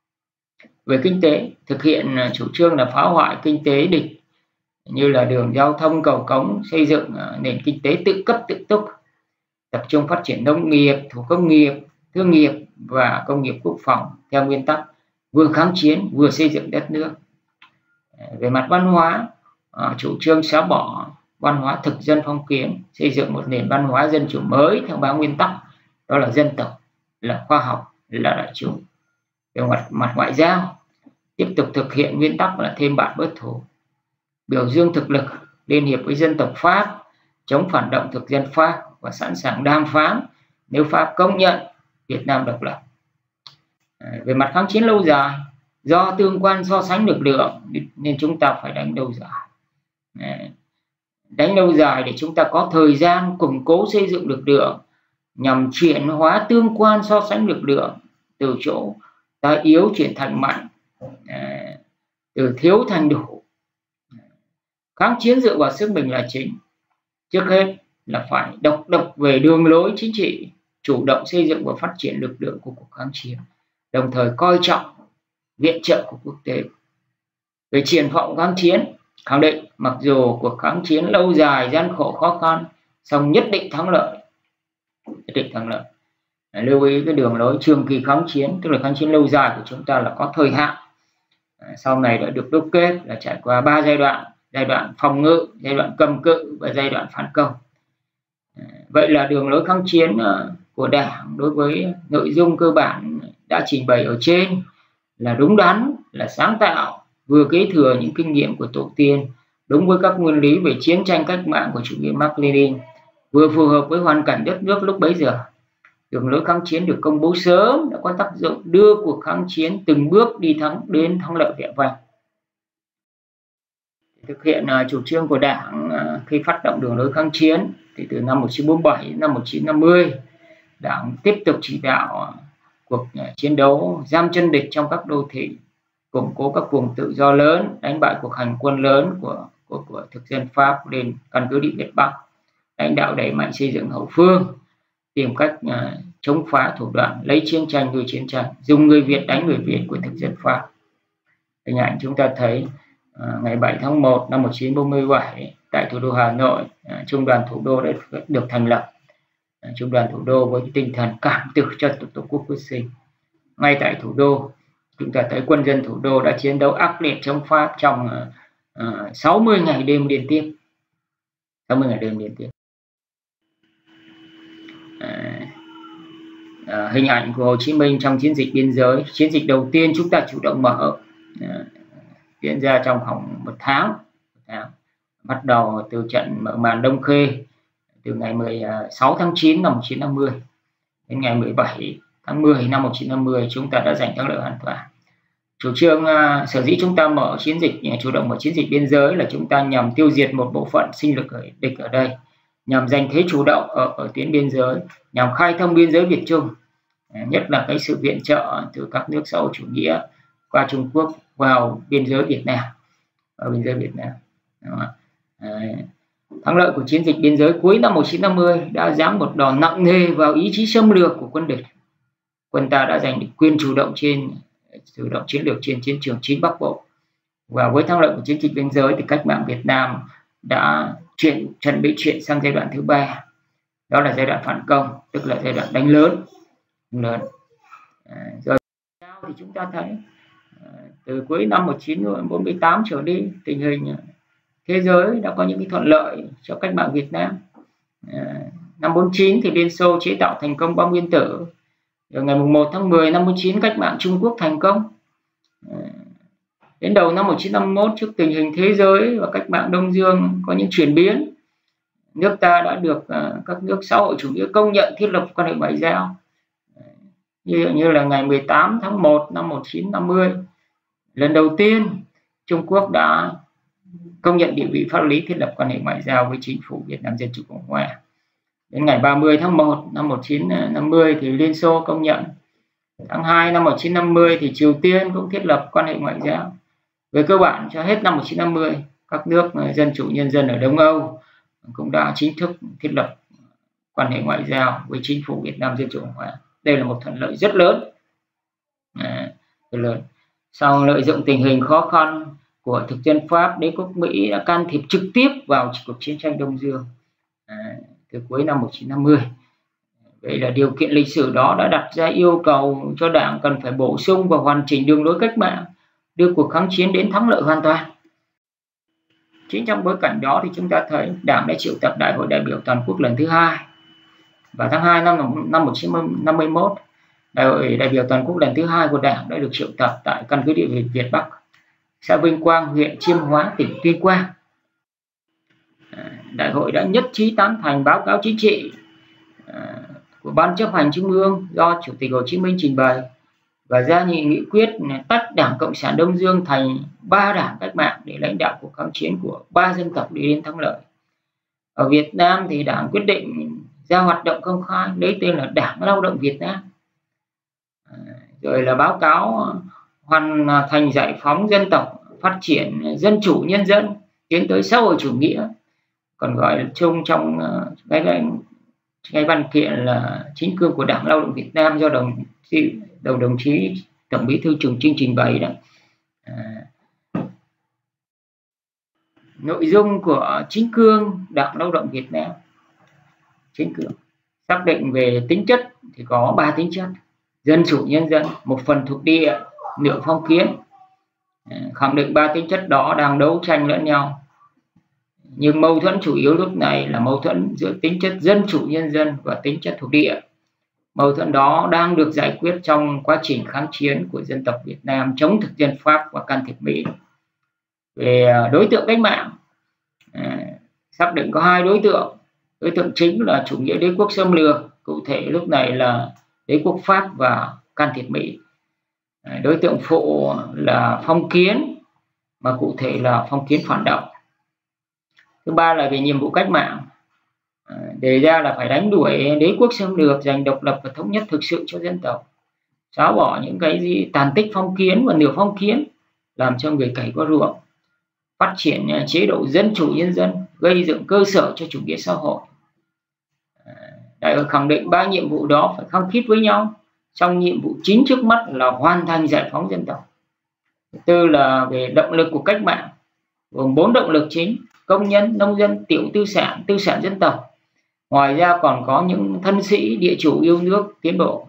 Về kinh tế, thực hiện uh, chủ trương là phá hoại kinh tế địch như là đường giao thông, cầu cống, xây dựng uh, nền kinh tế tự cấp tự túc, tập trung phát triển nông nghiệp, thủ công nghiệp, thương nghiệp và công nghiệp quốc phòng theo nguyên tắc vừa kháng chiến vừa xây dựng đất nước. Về mặt văn hóa, chủ trương xóa bỏ văn hóa thực dân phong kiến, xây dựng một nền văn hóa dân chủ mới theo ba nguyên tắc, đó là dân tộc, là khoa học, là đại chúng. Về mặt, mặt ngoại giao, tiếp tục thực hiện nguyên tắc là thêm bạn bớt thù, biểu dương thực lực, liên hiệp với dân tộc Pháp, chống phản động thực dân Pháp và sẵn sàng đàm phán nếu Pháp công nhận Việt Nam độc lập. Về mặt kháng chiến lâu dài, do tương quan so sánh lực lượng nên chúng ta phải đánh lâu dài. Đánh lâu dài để chúng ta có thời gian củng cố xây dựng lực lượng nhằm chuyển hóa tương quan so sánh lực lượng từ chỗ ta yếu chuyển thành mạnh, từ thiếu thành đủ. Kháng chiến dựa vào sức mình là chính. Trước hết là phải độc lập về đường lối chính trị, chủ động xây dựng và phát triển lực lượng của cuộc kháng chiến, đồng thời coi trọng viện trợ của quốc tế. Về triển vọng kháng chiến, khẳng định mặc dù cuộc kháng chiến lâu dài, gian khổ, khó khăn, song nhất định thắng lợi. Nhất định thắng lợi. Lưu ý cái đường lối trường kỳ kháng chiến, tức là kháng chiến lâu dài của chúng ta là có thời hạn. Sau này đã được đúc kết là trải qua ba giai đoạn: giai đoạn phòng ngự, giai đoạn cầm cự và giai đoạn phản công. Vậy là đường lối kháng chiến của Đảng đối với nội dung cơ bản đã trình bày ở trên là đúng đắn, là sáng tạo, vừa kế thừa những kinh nghiệm của tổ tiên, đúng với các nguyên lý về chiến tranh cách mạng của chủ nghĩa Mác Lênin, vừa phù hợp với hoàn cảnh đất nước lúc bấy giờ. Đường lối kháng chiến được công bố sớm đã có tác dụng đưa cuộc kháng chiến từng bước đi thắng đến thắng lợi vẻ vang. Thực hiện uh, chủ trương của Đảng uh, khi phát động đường lối kháng chiến thì từ năm một nghìn chín trăm bốn mươi bảy đến năm một nghìn chín trăm năm mươi, Đảng tiếp tục chỉ đạo uh, cuộc uh, chiến đấu giam chân địch trong các đô thị, củng cố các vùng tự do lớn, đánh bại cuộc hành quân lớn của của, của thực dân Pháp lên căn cứ địa Việt Bắc, lãnh đạo đẩy mạnh xây dựng hậu phương, tìm cách uh, chống phá thủ đoạn lấy chiến tranh nuôi chiến tranh, dùng người Việt đánh người Việt của thực dân Pháp. Hình ảnh chúng ta thấy uh, ngày bảy tháng một năm một nghìn chín trăm bốn mươi bảy tại thủ đô Hà Nội, uh, Trung đoàn Thủ đô đã được thành lập. Uh, Trung đoàn Thủ đô với tinh thần cảm tử cho Tổ quốc quyết sinh. Ngay tại thủ đô, chúng ta thấy quân dân thủ đô đã chiến đấu ác liệt chống Pháp trong uh, uh, sáu mươi ngày đêm liên tiếp. sáu mươi ngày đêm liên tiếp. Uh, uh, hình ảnh của Hồ Chí Minh trong chiến dịch biên giới. Chiến dịch đầu tiên chúng ta chủ động mở, uh, diễn ra trong khoảng một tháng. một tháng. Bắt đầu từ trận mở màn Đông Khê từ ngày mười sáu tháng chín năm một nghìn chín trăm năm mươi đến ngày mười bảy tháng mười năm một nghìn chín trăm năm mươi, chúng ta đã giành thắng lợi hoàn toàn. Chủ trương uh, sở dĩ chúng ta mở chiến dịch uh, chủ động mở chiến dịch biên giới là chúng ta nhằm tiêu diệt một bộ phận sinh lực ở địch ở đây, nhằm giành thế chủ động ở, ở tuyến biên giới, nhằm khai thông biên giới Việt Trung, uh, nhất là cái sự viện trợ từ các nước xã hội chủ nghĩa qua Trung Quốc vào biên giới Việt Nam, vào biên giới Việt Nam. Uh, thắng lợi của chiến dịch biên giới cuối năm một nghìn chín trăm năm mươi đã giáng một đòn nặng nề vào ý chí xâm lược của quân địch. Quân ta đã giành được quyền chủ động trên chủ động chiến lược trên chiến trường chính Bắc Bộ. Và với thắng lợi của chiến dịch biên giới thì cách mạng Việt Nam đã chuyển chuẩn bị chuyển sang giai đoạn thứ ba, đó là giai đoạn phản công, tức là giai đoạn đánh lớn. lớn. À, rồi thì chúng ta thấy à, từ cuối năm một nghìn chín trăm bốn mươi tám trở đi, tình hình thế giới đã có những cái thuận lợi cho cách mạng Việt Nam. À, năm bốn mươi chín thì Liên Xô chế tạo thành công bom nguyên tử. Rồi ngày một tháng mười năm bốn mươi chín cách mạng Trung Quốc thành công. À, đến đầu năm một nghìn chín trăm năm mươi mốt, trước tình hình thế giới và cách mạng Đông Dương có những chuyển biến, nước ta đã được uh, các nước xã hội chủ nghĩa công nhận thiết lập quan hệ ngoại giao. Như, như là ngày mười tám tháng một năm một nghìn chín trăm năm mươi, lần đầu tiên Trung Quốc đã công nhận địa vị pháp lý thiết lập quan hệ ngoại giao với chính phủ Việt Nam Dân Chủ Cộng Hòa. Đến ngày ba mươi tháng một năm một nghìn chín trăm năm mươi thì Liên Xô công nhận. Tháng hai năm một nghìn chín trăm năm mươi thì Triều Tiên cũng thiết lập quan hệ ngoại giao. Về cơ bản cho hết năm một nghìn chín trăm năm mươi, các nước dân chủ nhân dân ở Đông Âu cũng đã chính thức thiết lập quan hệ ngoại giao với chính phủ Việt Nam Dân Chủ Cộng Hòa. Đây là một thuận lợi rất lớn. À, rất lớn. Sau lợi dụng tình hình khó khăn của thực dân Pháp, đế quốc Mỹ đã can thiệp trực tiếp vào cuộc chiến tranh Đông Dương à, từ cuối năm một nghìn chín trăm năm mươi. Vậy là điều kiện lịch sử đó đã đặt ra yêu cầu cho Đảng cần phải bổ sung và hoàn chỉnh đường lối cách mạng, đưa cuộc kháng chiến đến thắng lợi hoàn toàn. Chính trong bối cảnh đó thì chúng ta thấy Đảng đã triệu tập Đại hội đại biểu toàn quốc lần thứ hai. Và tháng hai năm năm một nghìn chín trăm năm mươi mốt, Đại hội đại biểu toàn quốc lần thứ hai của Đảng đã được triệu tập tại căn cứ địa Việt Việt Bắc, xã Vinh Quang, huyện Chiêm Hóa, tỉnh Tuyên Quang. Đại hội đã nhất trí tán thành báo cáo chính trị của Ban chấp hành Trung ương do Chủ tịch Hồ Chí Minh trình bày và ra nghị nghị quyết tách Đảng Cộng sản Đông Dương thành ba đảng cách mạng để lãnh đạo cuộc kháng chiến của ba dân tộc đi đến thắng lợi. Ở Việt Nam thì Đảng quyết định ra hoạt động công khai lấy tên là Đảng Lao động Việt Nam. Rồi là báo cáo hoàn thành giải phóng dân tộc, phát triển dân chủ nhân dân, tiến tới xã hội chủ nghĩa, còn gọi là chung trong cái, cái, cái văn kiện là chính cương của Đảng Lao động Việt Nam do đồng đồng đồng chí Tổng Bí thư Trường Chinh trình bày đó. À, nội dung của chính cương Đảng Lao động Việt Nam, chính cương xác định về tính chất thì có ba tính chất: dân chủ nhân dân, một phần thuộc địa, nửa phong kiến. À, khẳng định ba tính chất đó đang đấu tranh lẫn nhau, nhưng mâu thuẫn chủ yếu lúc này là mâu thuẫn giữa tính chất dân chủ nhân dân và tính chất thuộc địa. Mâu thuẫn đó đang được giải quyết trong quá trình kháng chiến của dân tộc Việt Nam chống thực dân Pháp và can thiệp Mỹ. Về đối tượng cách mạng, à, xác định có hai đối tượng. Đối tượng chính là chủ nghĩa đế quốc xâm lược cụ thể lúc này là đế quốc Pháp và can thiệp Mỹ. Đối tượng phụ là phong kiến, mà cụ thể là phong kiến phản động. Thứ ba là về nhiệm vụ cách mạng, đề ra là phải đánh đuổi đế quốc xâm lược, giành độc lập và thống nhất thực sự cho dân tộc, xóa bỏ những cái gì tàn tích phong kiến và nửa phong kiến, làm cho người cày có ruộng, phát triển chế độ dân chủ nhân dân, gây dựng cơ sở cho chủ nghĩa xã hội. Đại hội khẳng định ba nhiệm vụ đó phải khăng khít với nhau, trong nhiệm vụ chính trước mắt là hoàn thành giải phóng dân tộc. Thứ tư là về động lực của cách mạng, gồm bốn động lực chính: công nhân, nông dân, tiểu tư sản, tư sản dân tộc. Ngoài ra còn có những thân sĩ, địa chủ yêu nước, tiến bộ.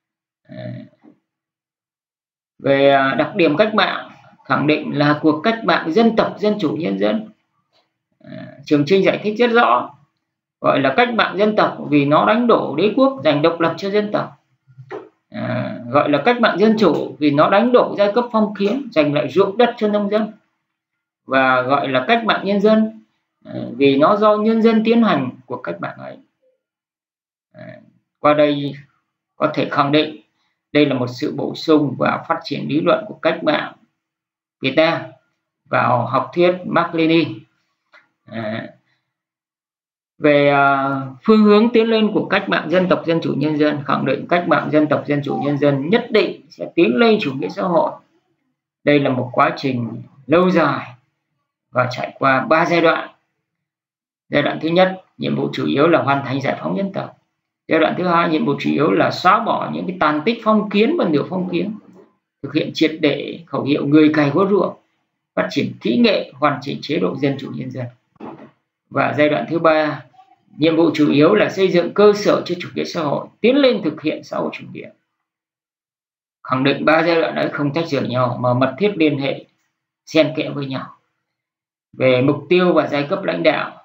Về đặc điểm cách mạng, khẳng định là cuộc cách mạng dân tộc, dân chủ, nhân dân. Trường Chinh giải thích rất rõ, gọi là cách mạng dân tộc vì nó đánh đổ đế quốc, giành độc lập cho dân tộc. À, gọi là cách mạng dân chủ vì nó đánh đổ giai cấp phong kiến, giành lại ruộng đất cho nông dân. Và gọi là cách mạng nhân dân à, vì nó do nhân dân tiến hành cuộc cách mạng ấy. À, qua đây có thể khẳng định đây là một sự bổ sung và phát triển lý luận của cách mạng Việt Nam vào học thuyết Mác Lênin. À, về uh, phương hướng tiến lên của cách mạng dân tộc dân chủ nhân dân, khẳng định cách mạng dân tộc dân chủ nhân dân nhất định sẽ tiến lên chủ nghĩa xã hội. Đây là một quá trình lâu dài và trải qua ba giai đoạn. Giai đoạn thứ nhất, nhiệm vụ chủ yếu là hoàn thành giải phóng dân tộc. Giai đoạn thứ hai, nhiệm vụ chủ yếu là xóa bỏ những cái tàn tích phong kiến và nửa phong kiến, thực hiện triệt để khẩu hiệu người cày có ruộng, phát triển kỹ nghệ, hoàn chỉnh chế độ dân chủ nhân dân. Và giai đoạn thứ ba, nhiệm vụ chủ yếu là xây dựng cơ sở cho chủ nghĩa xã hội, tiến lên thực hiện xã hội chủ nghĩa. Khẳng định ba giai đoạn ấy không tách rời nhau mà mật thiết liên hệ, xen kẽ với nhau. Về mục tiêu và giai cấp lãnh đạo,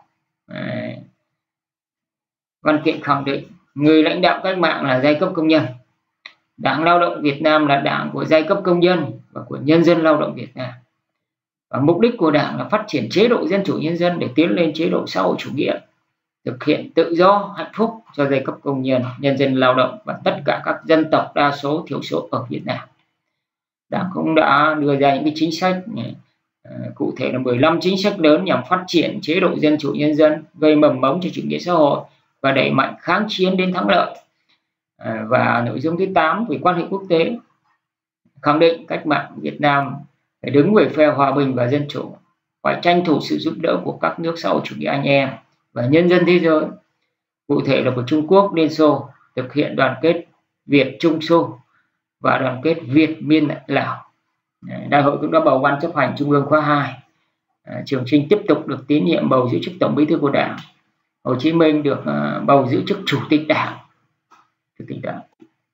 văn kiện khẳng định người lãnh đạo cách mạng là giai cấp công nhân. Đảng Lao động Việt Nam là đảng của giai cấp công nhân và của nhân dân lao động Việt Nam. Và mục đích của đảng là phát triển chế độ dân chủ nhân dân để tiến lên chế độ xã hội chủ nghĩa, thực hiện tự do, hạnh phúc cho giai cấp công nhân, nhân dân lao động và tất cả các dân tộc đa số, thiểu số ở Việt Nam. Đảng cũng đã đưa ra những cái chính sách cụ thể là mười lăm chính sách lớn nhằm phát triển chế độ dân chủ nhân dân, gây mầm mống cho chủ nghĩa xã hội và đẩy mạnh kháng chiến đến thắng lợi. Và nội dung thứ tám về quan hệ quốc tế, khẳng định cách mạng Việt Nam phải đứng về phe hòa bình và dân chủ, phải tranh thủ sự giúp đỡ của các nước xã hội chủ nghĩa anh em và nhân dân thế giới, cụ thể là của Trung Quốc, Liên Xô, thực hiện đoàn kết Việt Trung Xô và đoàn kết Việt Miên Lào. Đại hội cũng đã bầu ban chấp hành Trung ương khóa hai. Trường Chinh tiếp tục được tín nhiệm bầu giữ chức Tổng Bí thư của Đảng. Hồ Chí Minh được bầu giữ chức Chủ tịch Đảng. Chủ tịch Đảng.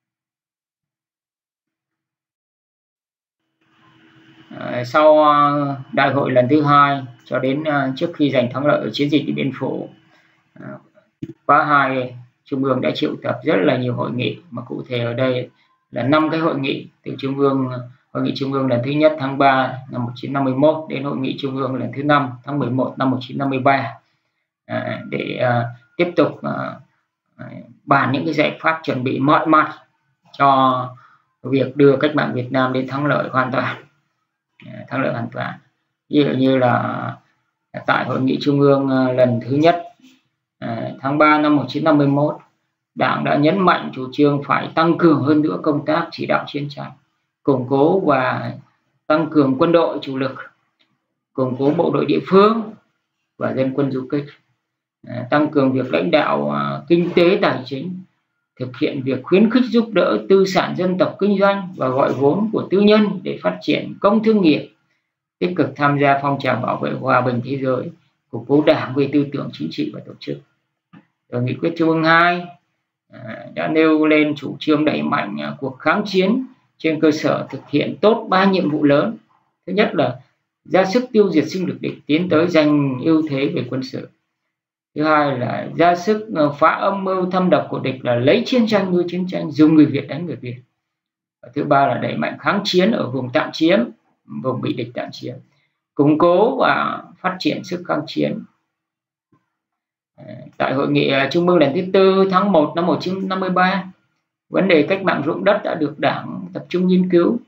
Sau đại hội lần thứ hai cho đến trước khi giành thắng lợi ở chiến dịch Điện Biên Phủ, khóa hai Trung ương đã triệu tập rất là nhiều hội nghị, mà cụ thể ở đây là năm cái hội nghị, từ Trung ương Hội nghị Trung ương lần thứ nhất tháng ba năm một nghìn chín trăm năm mươi mốt đến Hội nghị Trung ương lần thứ năm tháng mười một năm một nghìn chín trăm năm mươi ba à, để à, tiếp tục à, bàn những cái giải pháp chuẩn bị mọi mặt cho việc đưa cách mạng Việt Nam đến thắng lợi hoàn toàn, à, thắng lợi hoàn toàn. Ví dụ như là tại Hội nghị Trung ương lần thứ nhất à, tháng ba năm một nghìn chín trăm năm mươi mốt, Đảng đã nhấn mạnh chủ trương phải tăng cường hơn nữa công tác chỉ đạo chiến tranh, củng cố và tăng cường quân đội chủ lực, củng cố bộ đội địa phương và dân quân du kích, tăng cường việc lãnh đạo kinh tế tài chính, thực hiện việc khuyến khích giúp đỡ tư sản dân tộc kinh doanh và gọi vốn của tư nhân để phát triển công thương nghiệp, tích cực tham gia phong trào bảo vệ hòa bình thế giới, củng cố Đảng về tư tưởng chính trị và tổ chức. Rồi nghị quyết Trung ương hai đã nêu lên chủ trương đẩy mạnh cuộc kháng chiến trên cơ sở thực hiện tốt ba nhiệm vụ lớn. Thứ nhất là ra sức tiêu diệt sinh lực địch, tiến tới giành ưu thế về quân sự. Thứ hai là ra sức phá âm mưu thâm độc của địch, là lấy chiến tranh nuôi chiến tranh, dùng người Việt đánh người Việt. Và thứ ba là đẩy mạnh kháng chiến ở vùng tạm chiếm, vùng bị địch tạm chiếm, củng cố và phát triển sức kháng chiến. Tại hội nghị Trung ương lần thứ tư tháng một năm một nghìn chín trăm năm mươi ba, vấn đề cách mạng ruộng đất đã được Đảng tập trung nghiên cứu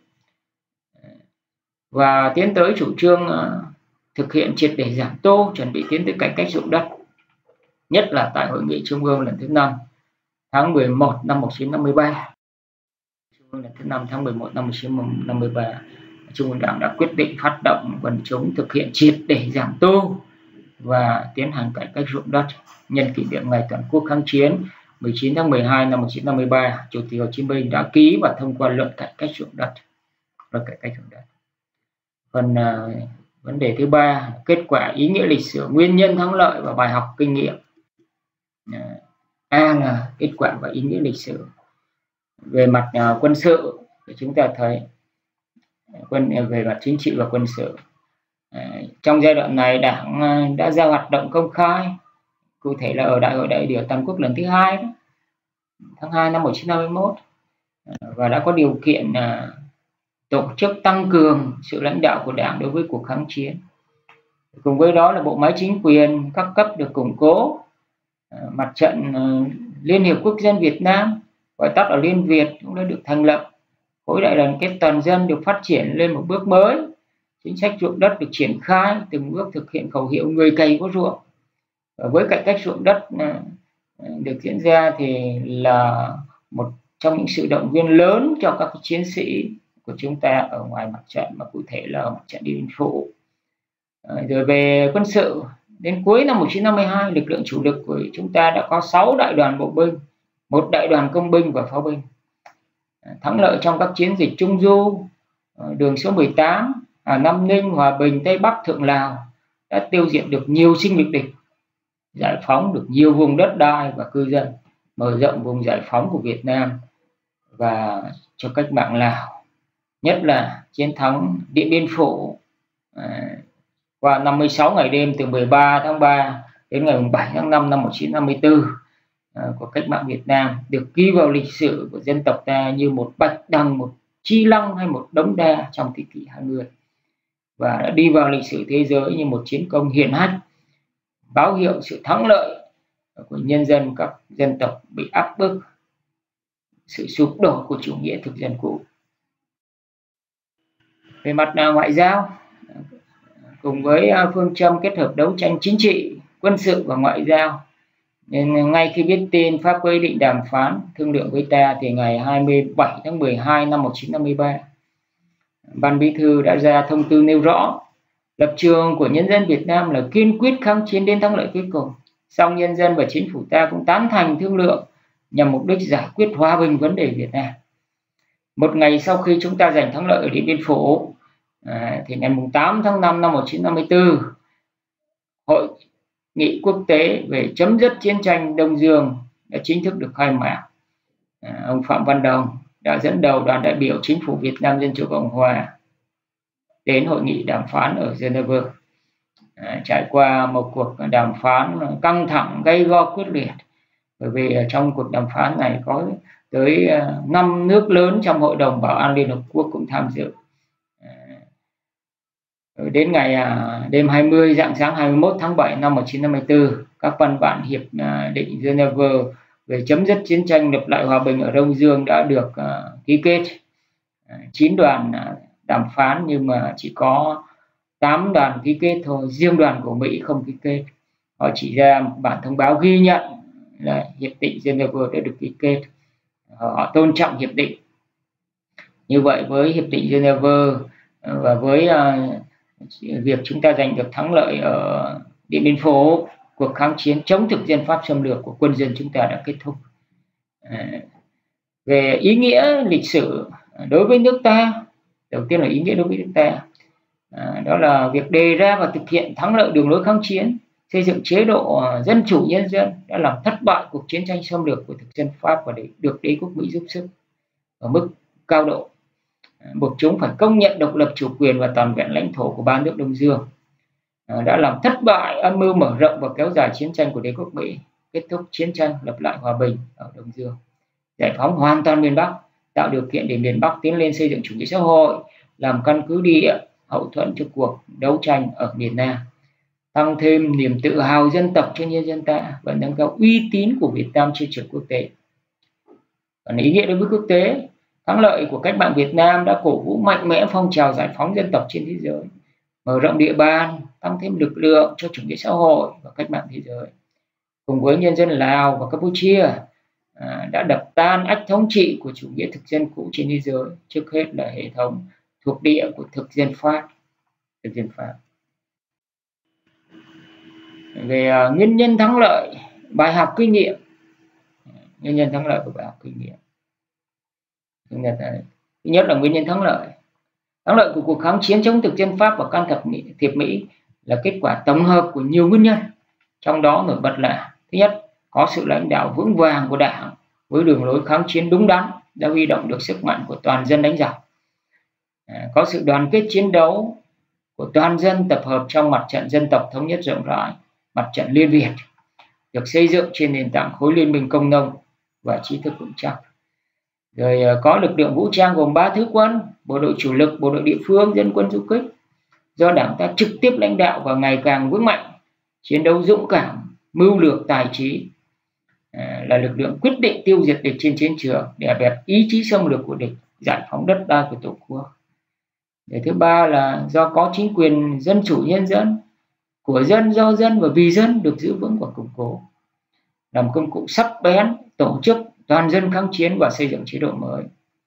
và tiến tới chủ trương thực hiện triệt để giảm tô, chuẩn bị tiến tới cải cách ruộng đất. Nhất là tại hội nghị Trung ương lần thứ năm tháng mười một năm một nghìn chín trăm năm mươi ba. Trung ương lần thứ năm tháng mười một năm một nghìn chín trăm năm mươi ba, Trung ương Đảng đã quyết định phát động quần chúng thực hiện triệt để giảm tô và tiến hành cải cách ruộng đất. Nhân kỷ niệm ngày toàn quốc kháng chiến mười chín tháng mười hai năm một nghìn chín trăm năm mươi ba, Chủ tịch Hồ Chí Minh đã ký và thông qua luật cải cách ruộng đất. Luật cải cách ruộng đất. Phần uh, vấn đề thứ ba, kết quả, ý nghĩa lịch sử, nguyên nhân, thắng lợi và bài học kinh nghiệm. Uh, A là kết quả và ý nghĩa lịch sử. Về mặt uh, quân sự thì chúng ta thấy quân về mặt chính trị và quân sự. Uh, trong giai đoạn này Đảng uh, đã ra hoạt động công khai, cụ thể là ở Đại hội đại biểu toàn quốc lần thứ hai đó, tháng hai năm một nghìn chín trăm năm mươi mốt, uh, và đã có điều kiện uh, tổ chức tăng cường sự lãnh đạo của Đảng đối với cuộc kháng chiến. Cùng với đó là bộ máy chính quyền các cấp được củng cố. Mặt trận Liên hiệp Quốc dân Việt Nam, gọi tắt là Liên Việt, cũng đã được thành lập. Khối đại đoàn kết toàn dân được phát triển lên một bước mới. Chính sách ruộng đất được triển khai, từng bước thực hiện khẩu hiệu người cày có ruộng. Và với cải cách ruộng đất được diễn ra thì là một trong những sự động viên lớn cho các chiến sĩ của chúng ta ở ngoài mặt trận, mà cụ thể là ở mặt trận Điện Biên Phủ. À, rồi về quân sự, đến cuối năm một nghìn chín trăm năm mươi hai, lực lượng chủ lực của chúng ta đã có sáu đại đoàn bộ binh, một đại đoàn công binh và pháo binh. À, thắng lợi trong các chiến dịch Trung Du, đường số mười tám, à, Nam Ninh, Hòa Bình, Tây Bắc, Thượng Lào đã tiêu diệt được nhiều sinh lực địch, giải phóng được nhiều vùng đất đai và cư dân, mở rộng vùng giải phóng của Việt Nam và cho cách mạng Lào. Nhất là chiến thắng Điện Biên Phủ à, qua năm mươi sáu ngày đêm từ mười ba tháng ba đến ngày bảy tháng năm năm một nghìn chín trăm năm mươi tư à, của cách mạng Việt Nam được ghi vào lịch sử của dân tộc ta như một bạch đằng, một chi lăng hay một đống đa trong thế kỷ hai mươi, và đã đi vào lịch sử thế giới như một chiến công hiển hách, báo hiệu sự thắng lợi của nhân dân các dân tộc bị áp bức, sự sụp đổ của chủ nghĩa thực dân cũ. Về mặt ngoại giao, cùng với phương châm kết hợp đấu tranh chính trị, quân sự và ngoại giao, nên ngay khi biết tin Pháp có ý định đàm phán thương lượng với ta thì ngày hai mươi bảy tháng mười hai năm một nghìn chín trăm năm mươi ba, Ban Bí thư đã ra thông tư nêu rõ lập trường của nhân dân Việt Nam là kiên quyết kháng chiến đến thắng lợi cuối cùng. Song nhân dân và chính phủ ta cũng tán thành thương lượng nhằm mục đích giải quyết hòa bình vấn đề Việt Nam. Một ngày sau khi chúng ta giành thắng lợi ở Điện Biên Phủ, à, thì ngày tám tháng năm năm một nghìn chín trăm năm mươi tư, Hội nghị quốc tế về chấm dứt chiến tranh Đông Dương đã chính thức được khai mạc. À, ông Phạm Văn Đồng đã dẫn đầu đoàn đại biểu chính phủ Việt Nam Dân chủ Cộng hòa đến hội nghị đàm phán ở Geneva. À, trải qua một cuộc đàm phán căng thẳng, gay go, quyết liệt, bởi vì trong cuộc đàm phán này có tới năm nước lớn trong Hội đồng Bảo an Liên Hợp Quốc cũng tham dự. Đến ngày đêm hai mươi, rạng sáng hai mươi mốt tháng bảy năm một nghìn chín trăm năm mươi tư, các văn bản hiệp định Geneva về chấm dứt chiến tranh, lập lại hòa bình ở Đông Dương đã được ký kết. Chín đoàn đàm phán nhưng mà chỉ có tám đoàn ký kết thôi, riêng đoàn của Mỹ không ký kết. Họ chỉ ra bản thông báo ghi nhận là hiệp định Geneva đã được ký kết. Họ tôn trọng hiệp định. Như vậy với hiệp định Geneva và với uh, việc chúng ta giành được thắng lợi ở Điện Biên Phủ, cuộc kháng chiến chống thực dân Pháp xâm lược của quân dân chúng ta đã kết thúc. Uh, về ý nghĩa lịch sử đối với nước ta, đầu tiên là ý nghĩa đối với nước ta, uh, đó là việc đề ra và thực hiện thắng lợi đường lối kháng chiến, xây dựng chế độ dân chủ nhân dân đã làm thất bại cuộc chiến tranh xâm lược của thực dân Pháp và để được đế quốc Mỹ giúp sức ở mức cao độ, buộc chúng phải công nhận độc lập, chủ quyền và toàn vẹn lãnh thổ của ba nước Đông Dương, đã làm thất bại âm mưu mở rộng và kéo dài chiến tranh của đế quốc Mỹ, kết thúc chiến tranh, lập lại hòa bình ở Đông Dương, giải phóng hoàn toàn miền Bắc, tạo điều kiện để miền Bắc tiến lên xây dựng chủ nghĩa xã hội, làm căn cứ địa hậu thuẫn cho cuộc đấu tranh ở miền Nam. tăng thêm niềm tự hào dân tộc cho nhân dân ta và nâng cao uy tín của Việt Nam trên trường quốc tế. Còn ý nghĩa đối với quốc tế, thắng lợi của cách mạng Việt Nam đã cổ vũ mạnh mẽ phong trào giải phóng dân tộc trên thế giới, mở rộng địa bàn, tăng thêm lực lượng cho chủ nghĩa xã hội và cách mạng thế giới. Cùng với nhân dân Lào và Campuchia à, đã đập tan ách thống trị của chủ nghĩa thực dân cũ trên thế giới, trước hết là hệ thống thuộc địa của thực dân Pháp. Thực dân Pháp. Về uh, nguyên nhân thắng lợi, bài học kinh nghiệm, nguyên nhân thắng lợi của bài học kinh nghiệm. Thứ nhất là, thứ nhất là nguyên nhân thắng lợi. Thắng lợi của cuộc kháng chiến chống thực dân Pháp và can thiệp Mỹ, thiệp Mỹ là kết quả tổng hợp của nhiều nguyên nhân. Trong đó nổi bật là: thứ nhất, có sự lãnh đạo vững vàng của Đảng với đường lối kháng chiến đúng đắn đã huy động được sức mạnh của toàn dân đánh giặc. À, có sự đoàn kết chiến đấu của toàn dân tập hợp trong mặt trận dân tộc thống nhất rộng rãi, mặt trận Liên Việt, được xây dựng trên nền tảng khối liên minh công nông và trí thức vững chắc. Rồi có lực lượng vũ trang gồm ba thứ quân: bộ đội chủ lực, bộ đội địa phương, dân quân du kích, do Đảng ta trực tiếp lãnh đạo và ngày càng vững mạnh, chiến đấu dũng cảm, mưu lược tài trí, à, là lực lượng quyết định tiêu diệt địch trên chiến trường, đè bẹp ý chí xâm lược của địch, giải phóng đất đai của Tổ quốc. Để thứ ba là do có chính quyền dân chủ nhân dân, của dân, do dân và vì dân được giữ vững và củng cố, làm công cụ sắc bén tổ chức toàn dân kháng chiến và xây dựng chế độ mới.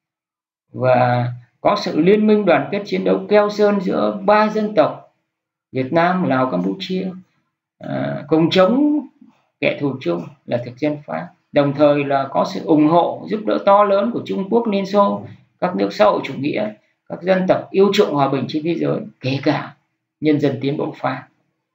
Và có sự liên minh đoàn kết chiến đấu keo sơn giữa ba dân tộc Việt Nam, Lào, Campuchia, à, cùng chống kẻ thù chung là thực dân Pháp. Đồng thời là có sự ủng hộ giúp đỡ to lớn của Trung Quốc, Liên Xô, các nước xã hội chủ nghĩa, các dân tộc yêu chuộng hòa bình trên thế giới, kể cả nhân dân tiến bộ Pháp.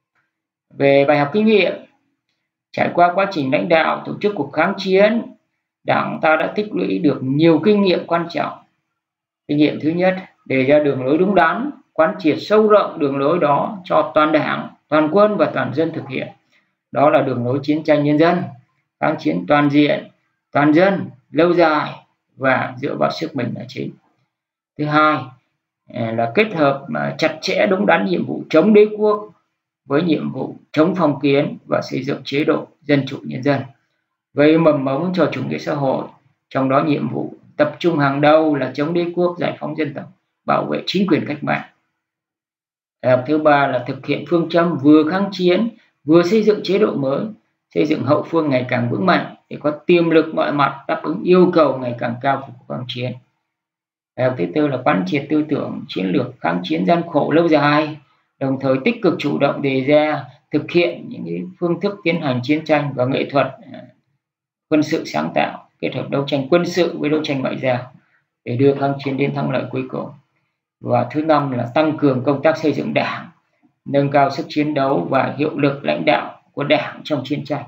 Về bài học kinh nghiệm, trải qua quá trình lãnh đạo tổ chức cuộc kháng chiến, Đảng ta đã tích lũy được nhiều kinh nghiệm quan trọng. Kinh nghiệm thứ nhất, đề ra đường lối đúng đắn, quán triệt sâu rộng đường lối đó cho toàn Đảng, toàn quân và toàn dân thực hiện. Đó là đường lối chiến tranh nhân dân, kháng chiến toàn diện, toàn dân, lâu dài và dựa vào sức mình là chính. Thứ hai là kết hợp mà chặt chẽ đúng đắn nhiệm vụ chống đế quốc với nhiệm vụ chống phong kiến và xây dựng chế độ dân chủ nhân dân, gây mầm mống cho chủ nghĩa xã hội, trong đó nhiệm vụ tập trung hàng đầu là chống đế quốc, giải phóng dân tộc, bảo vệ chính quyền cách mạng. Bài học thứ ba là thực hiện phương châm vừa kháng chiến vừa xây dựng chế độ mới, xây dựng hậu phương ngày càng vững mạnh để có tiềm lực mọi mặt đáp ứng yêu cầu ngày càng cao của cuộc kháng chiến. Bài học thứ tư là quán triệt tư tưởng chiến lược kháng chiến gian khổ lâu dài, đồng thời tích cực chủ động đề ra thực hiện những phương thức tiến hành chiến tranh và nghệ thuật quân sự sáng tạo, kết hợp đấu tranh quân sự với đấu tranh ngoại giao để đưa kháng chiến đến thắng lợi cuối cùng. Và thứ năm là tăng cường công tác xây dựng Đảng, nâng cao sức chiến đấu và hiệu lực lãnh đạo của Đảng trong chiến tranh.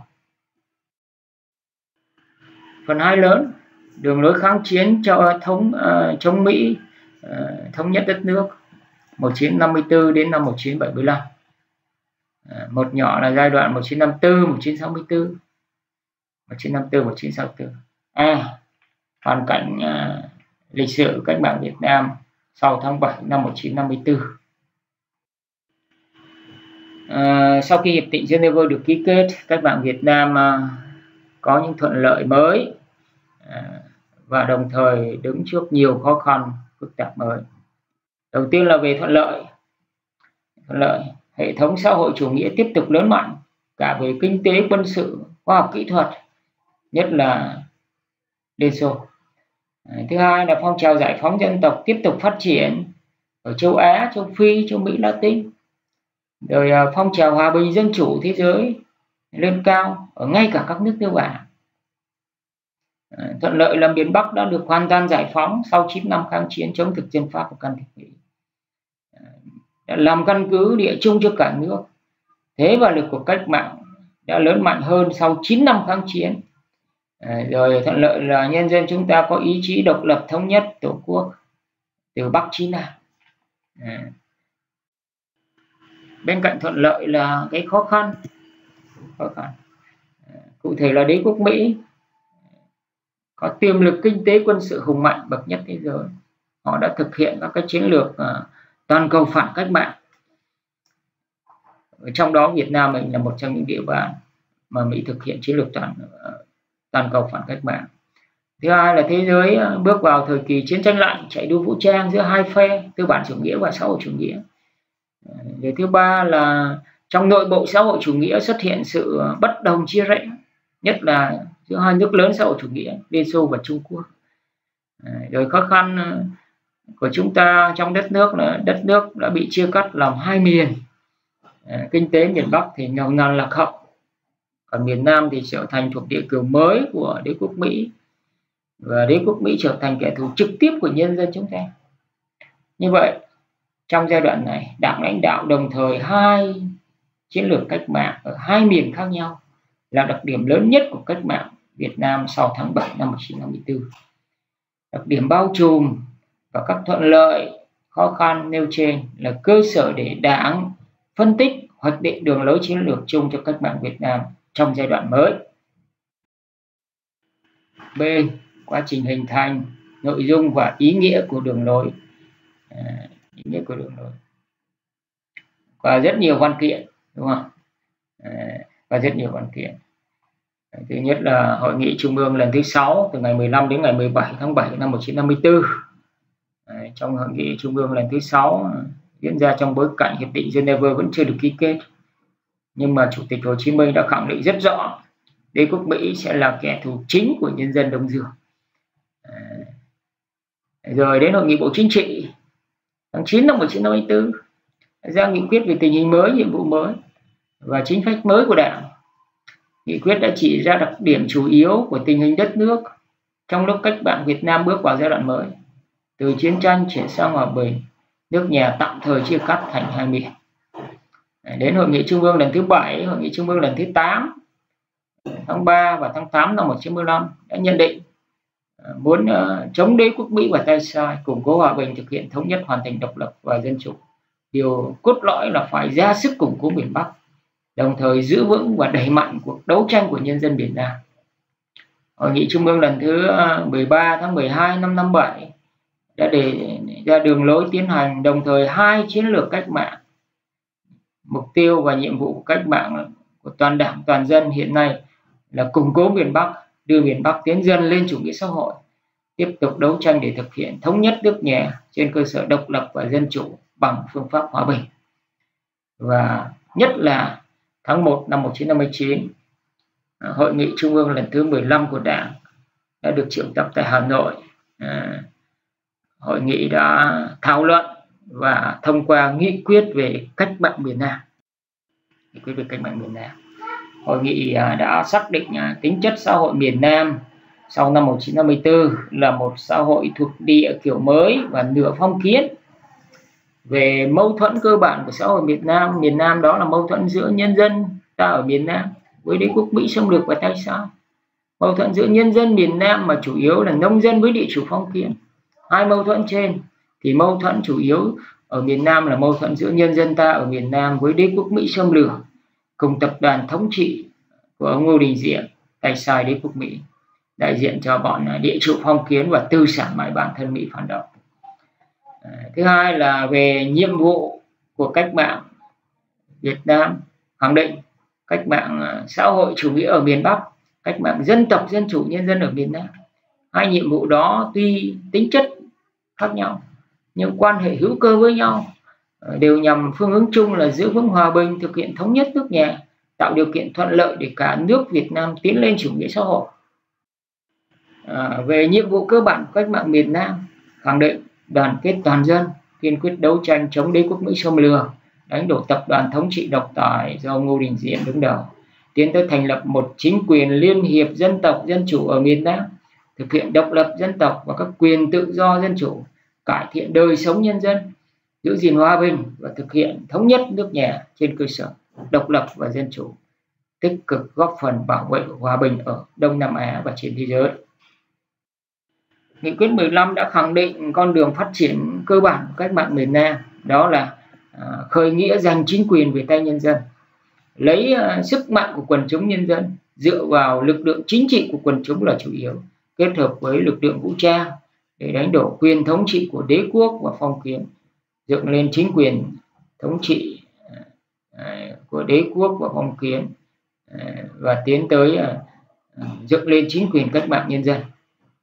Phần hai lớn, đường lối kháng chiến cho thống uh, chống Mỹ uh, thống nhất đất nước một nghìn chín trăm năm mươi tư đến năm một nghìn chín trăm bảy mươi lăm. Uh, một nhỏ là giai đoạn một nghìn chín trăm năm mươi tư đến một nghìn chín trăm sáu mươi tư. một nghìn chín trăm năm mươi tư đến một nghìn chín trăm sáu mươi tư. À, hoàn cảnh uh, lịch sử cách mạng Việt Nam sau tháng bảy năm một nghìn chín trăm năm mươi tư. À, sau khi hiệp định Geneva được ký kết, cách mạng Việt Nam à, có những thuận lợi mới à, và đồng thời đứng trước nhiều khó khăn phức tạp mới. Đầu tiên là về thuận lợi. Thuận lợi, hệ thống xã hội chủ nghĩa tiếp tục lớn mạnh cả về kinh tế, quân sự, khoa học kỹ thuật, nhất là Liên Xô. À, thứ hai là phong trào giải phóng dân tộc tiếp tục phát triển ở châu Á, châu Phi, châu Mỹ Latin. Rồi à, phong trào hòa bình dân chủ thế giới lên cao ở ngay cả các nước tư bản. À, thuận lợi là miền Bắc đã được hoàn toàn giải phóng sau chín năm kháng chiến chống thực dân Pháp và can thiệp Mỹ, à, đã làm căn cứ địa chung cho cả nước. Thế và lực của cách mạng đã lớn mạnh hơn sau chín năm kháng chiến. À, rồi thuận lợi là nhân dân chúng ta có ý chí độc lập thống nhất Tổ quốc từ Bắc chí Nam. À, bên cạnh thuận lợi là cái khó khăn, khó khăn. À, cụ thể là đế quốc Mỹ có tiềm lực kinh tế quân sự hùng mạnh bậc nhất thế giới. Họ đã thực hiện các cái chiến lược uh, toàn cầu phản cách mạng Ở trong đó Việt Nam mình là một trong những địa bàn mà Mỹ thực hiện chiến lược toàn toàn cầu phản cách mạng. Thứ hai là thế giới bước vào thời kỳ chiến tranh lạnh, chạy đua vũ trang giữa hai phe tư bản chủ nghĩa và xã hội chủ nghĩa. Rồi thứ ba là trong nội bộ xã hội chủ nghĩa xuất hiện sự bất đồng chia rẽ, nhất là giữa hai nước lớn xã hội chủ nghĩa Liên Xô và Trung Quốc. Rồi khó khăn của chúng ta trong đất nước là đất nước đã bị chia cắt làm hai miền. Kinh tế miền Bắc thì nghèo nàn lạc hậu, còn miền Nam thì trở thành thuộc địa kiểu mới của đế quốc Mỹ, và đế quốc Mỹ trở thành kẻ thù trực tiếp của nhân dân chúng ta. Như vậy trong giai đoạn này, Đảng lãnh đạo đồng thời hai chiến lược cách mạng ở hai miền khác nhau là đặc điểm lớn nhất của cách mạng Việt Nam sau tháng bảy năm một nghìn chín trăm năm mươi tư. Đặc điểm bao trùm và các thuận lợi, khó khăn nêu trên là cơ sở để Đảng phân tích, hoạch định đường lối chiến lược chung cho cách mạng Việt Nam trong giai đoạn mới. B. Quá trình hình thành, nội dung và ý nghĩa của đường lối. À, ý nghĩa của đường lối và rất nhiều văn kiện, đúng không? À, và rất nhiều văn kiện. Thứ nhất là Hội nghị Trung ương lần thứ sáu từ ngày mười lăm đến ngày mười bảy tháng bảy năm một nghìn chín trăm năm mươi tư. À, trong Hội nghị Trung ương lần thứ sáu diễn ra trong bối cảnh Hiệp định Geneva vẫn chưa được ký kết, nhưng mà Chủ tịch Hồ Chí Minh đã khẳng định rất rõ đế quốc Mỹ sẽ là kẻ thù chính của nhân dân Đông Dương. À, rồi đến Hội nghị Bộ Chính trị tháng chín năm một nghìn chín trăm năm mươi tư ra nghị quyết về tình hình mới, nhiệm vụ mới và chính sách mới của Đảng. Nghị quyết đã chỉ ra đặc điểm chủ yếu của tình hình đất nước trong lúc cách mạng Việt Nam bước vào giai đoạn mới, từ chiến tranh chuyển sang hòa bình, nước nhà tạm thời chia cắt thành hai miền. Đến Hội nghị Trung ương lần thứ bảy, Hội nghị Trung ương lần thứ tám tháng ba và tháng tám năm một nghìn chín trăm chín mươi lăm đã nhận định muốn uh, chống đế quốc Mỹ và tay sai, củng cố hòa bình, thực hiện thống nhất, hoàn thành độc lập và dân chủ. Điều cốt lõi là phải ra sức củng cố miền Bắc, đồng thời giữ vững và đẩy mạnh cuộc đấu tranh của nhân dân miền Nam. Hội nghị Trung ương lần thứ mười ba tháng mười hai năm năm bảy đã đề ra đường lối tiến hành đồng thời hai chiến lược cách mạng. Mục tiêu và nhiệm vụ của cách mạng của toàn Đảng, toàn dân hiện nay là củng cố miền Bắc, đưa miền Bắc tiến dần lên chủ nghĩa xã hội, tiếp tục đấu tranh để thực hiện thống nhất nước nhà trên cơ sở độc lập và dân chủ bằng phương pháp hòa bình. Và nhất là tháng một năm một nghìn chín trăm năm mươi chín, Hội nghị Trung ương lần thứ mười lăm của Đảng đã được triệu tập tại Hà Nội. À, hội nghị đã thảo luận và thông qua nghị quyết về cách mạng miền Nam. Nghị quyết về cách mạng miền Nam. Hội nghị đã xác định tính chất xã hội miền Nam sau năm một nghìn chín trăm năm mươi tư là một xã hội thuộc địa kiểu mới và nửa phong kiến. Về mâu thuẫn cơ bản của xã hội miền Nam, miền Nam đó là mâu thuẫn giữa nhân dân ta ở miền Nam với đế quốc Mỹ xâm lược và tay sai. Mâu thuẫn giữa nhân dân miền Nam mà chủ yếu là nông dân với địa chủ phong kiến. Hai mâu thuẫn trên thì mâu thuẫn chủ yếu ở miền Nam là mâu thuẫn giữa nhân dân ta ở miền Nam với đế quốc Mỹ xâm lược cùng tập đoàn thống trị của ông Ngô Đình Diệm, tay sai đế quốc Mỹ, đại diện cho bọn địa chủ phong kiến và tư sản mại bản thân Mỹ phản động. Thứ hai là về nhiệm vụ của cách mạng Việt Nam, khẳng định cách mạng xã hội chủ nghĩa ở miền Bắc, cách mạng dân tộc dân chủ nhân dân ở miền Nam. Hai nhiệm vụ đó tuy tính chất khác nhau nhưng quan hệ hữu cơ với nhau, đều nhằm phương hướng chung là giữ vững hòa bình, thực hiện thống nhất nước nhà, tạo điều kiện thuận lợi để cả nước Việt Nam tiến lên chủ nghĩa xã hội. À, về nhiệm vụ cơ bản của cách mạng miền Nam, khẳng định đoàn kết toàn dân, kiên quyết đấu tranh chống đế quốc Mỹ xâm lược, đánh đổ tập đoàn thống trị độc tài do Ngô Đình Diệm đứng đầu, tiến tới thành lập một chính quyền liên hiệp dân tộc dân chủ ở miền Nam, thực hiện độc lập dân tộc và các quyền tự do dân chủ, cải thiện đời sống nhân dân, giữ gìn hòa bình và thực hiện thống nhất nước nhà trên cơ sở độc lập và dân chủ, tích cực góp phần bảo vệ hòa bình ở Đông Nam Á và trên thế giới. Nghị quyết mười lăm đã khẳng định con đường phát triển cơ bản của cách mạng miền Nam, đó là à, khởi nghĩa giành chính quyền về tay nhân dân, lấy à, sức mạnh của quần chúng nhân dân, dựa vào lực lượng chính trị của quần chúng là chủ yếu, kết hợp với lực lượng vũ trang để đánh đổ quyền thống trị của đế quốc và phong kiến, dựng lên chính quyền thống trị của đế quốc và phong kiến và tiến tới dựng lên chính quyền cách mạng nhân dân.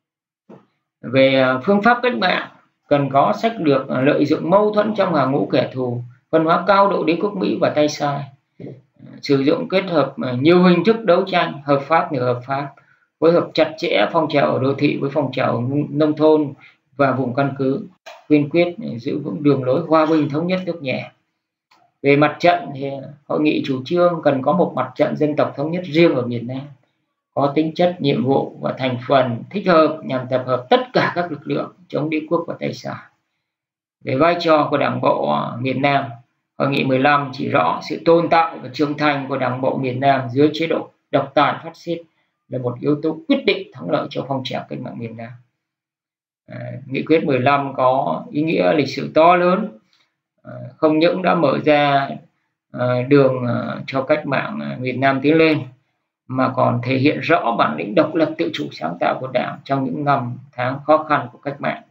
Về phương pháp cách mạng, cần có sách lược lợi dụng mâu thuẫn trong hàng ngũ kẻ thù, phân hóa cao độ đế quốc Mỹ và tay sai, sử dụng kết hợp nhiều hình thức đấu tranh hợp pháp nửa hợp pháp, phối hợp chặt chẽ phong trào ở đô thị với phong trào nông thôn và vùng căn cứ, kiên quyết giữ vững đường lối hòa bình thống nhất nước nhà. Về mặt trận thì hội nghị chủ trương cần có một mặt trận dân tộc thống nhất riêng ở miền Nam, có tính chất, nhiệm vụ và thành phần thích hợp nhằm tập hợp tất cả các lực lượng chống đế quốc và tay sai. Về vai trò của Đảng bộ miền Nam, hội nghị mười lăm chỉ rõ sự tồn tại và trưởng thành của Đảng bộ miền Nam dưới chế độ độc tài phát xít là một yếu tố quyết định thắng lợi cho phong trào cách mạng miền Nam. À, nghị quyết mười lăm có ý nghĩa lịch sử to lớn, à, không những đã mở ra à, đường à, cho cách mạng à, miền Nam tiến lên, mà còn thể hiện rõ bản lĩnh độc lập tự chủ sáng tạo của Đảng trong những năm tháng khó khăn của cách mạng.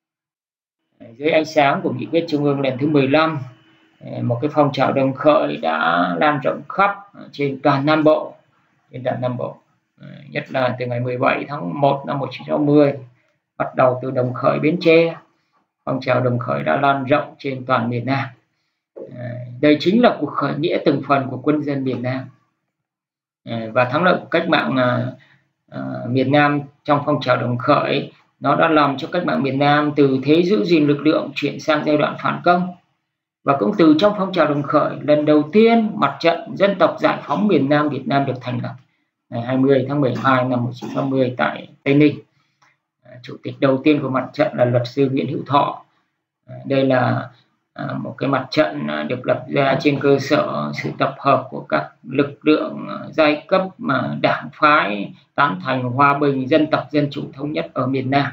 À, dưới ánh sáng của nghị quyết Trung ương lần thứ mười lăm, à, một cái phong trào đồng khởi đã lan rộng khắp trên toàn Nam Bộ, trên toàn Nam Bộ. À, nhất là từ ngày mười bảy tháng một năm một nghìn chín trăm sáu mươi, bắt đầu từ Đồng Khởi Bến Tre, phong trào đồng khởi đã lan rộng trên toàn miền Nam. À, đây chính là cuộc khởi nghĩa từng phần của quân dân miền Nam. À, và thắng lợi của cách mạng à, à, miền Nam trong phong trào đồng khởi, nó đã làm cho cách mạng miền Nam từ thế giữ gìn lực lượng chuyển sang giai đoạn phản công. Và cũng từ trong phong trào đồng khởi, lần đầu tiên mặt trận dân tộc giải phóng miền Nam Việt Nam được thành lập ngày hai mươi tháng mười hai năm một nghìn chín trăm năm mươi tại Tây Ninh. Chủ tịch đầu tiên của mặt trận là luật sư Nguyễn Hữu Thọ. Đây là một cái mặt trận được lập ra trên cơ sở sự tập hợp của các lực lượng giai cấp mà đảng phái tán thành hòa bình, dân tộc, dân chủ, thống nhất ở miền Nam.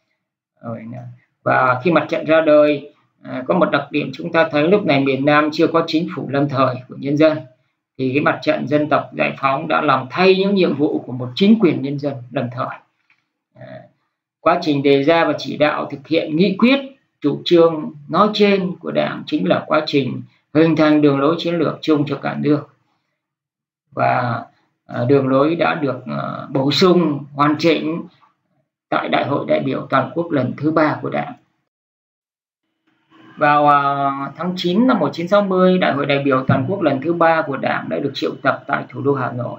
Và khi mặt trận ra đời, có một đặc điểm chúng ta thấy lúc này miền Nam chưa có chính phủ lâm thời của nhân dân, thì cái mặt trận dân tộc giải phóng đã làm thay những nhiệm vụ của một chính quyền nhân dân lâm thời. Quá trình đề ra và chỉ đạo thực hiện nghị quyết chủ trương nói trên của Đảng chính là quá trình hình thành đường lối chiến lược chung cho cả nước, và đường lối đã được bổ sung hoàn chỉnh tại Đại hội đại biểu toàn quốc lần thứ ba của Đảng. Vào tháng chín năm một nghìn chín trăm sáu mươi, Đại hội đại biểu toàn quốc lần thứ ba của Đảng đã được triệu tập tại thủ đô Hà Nội.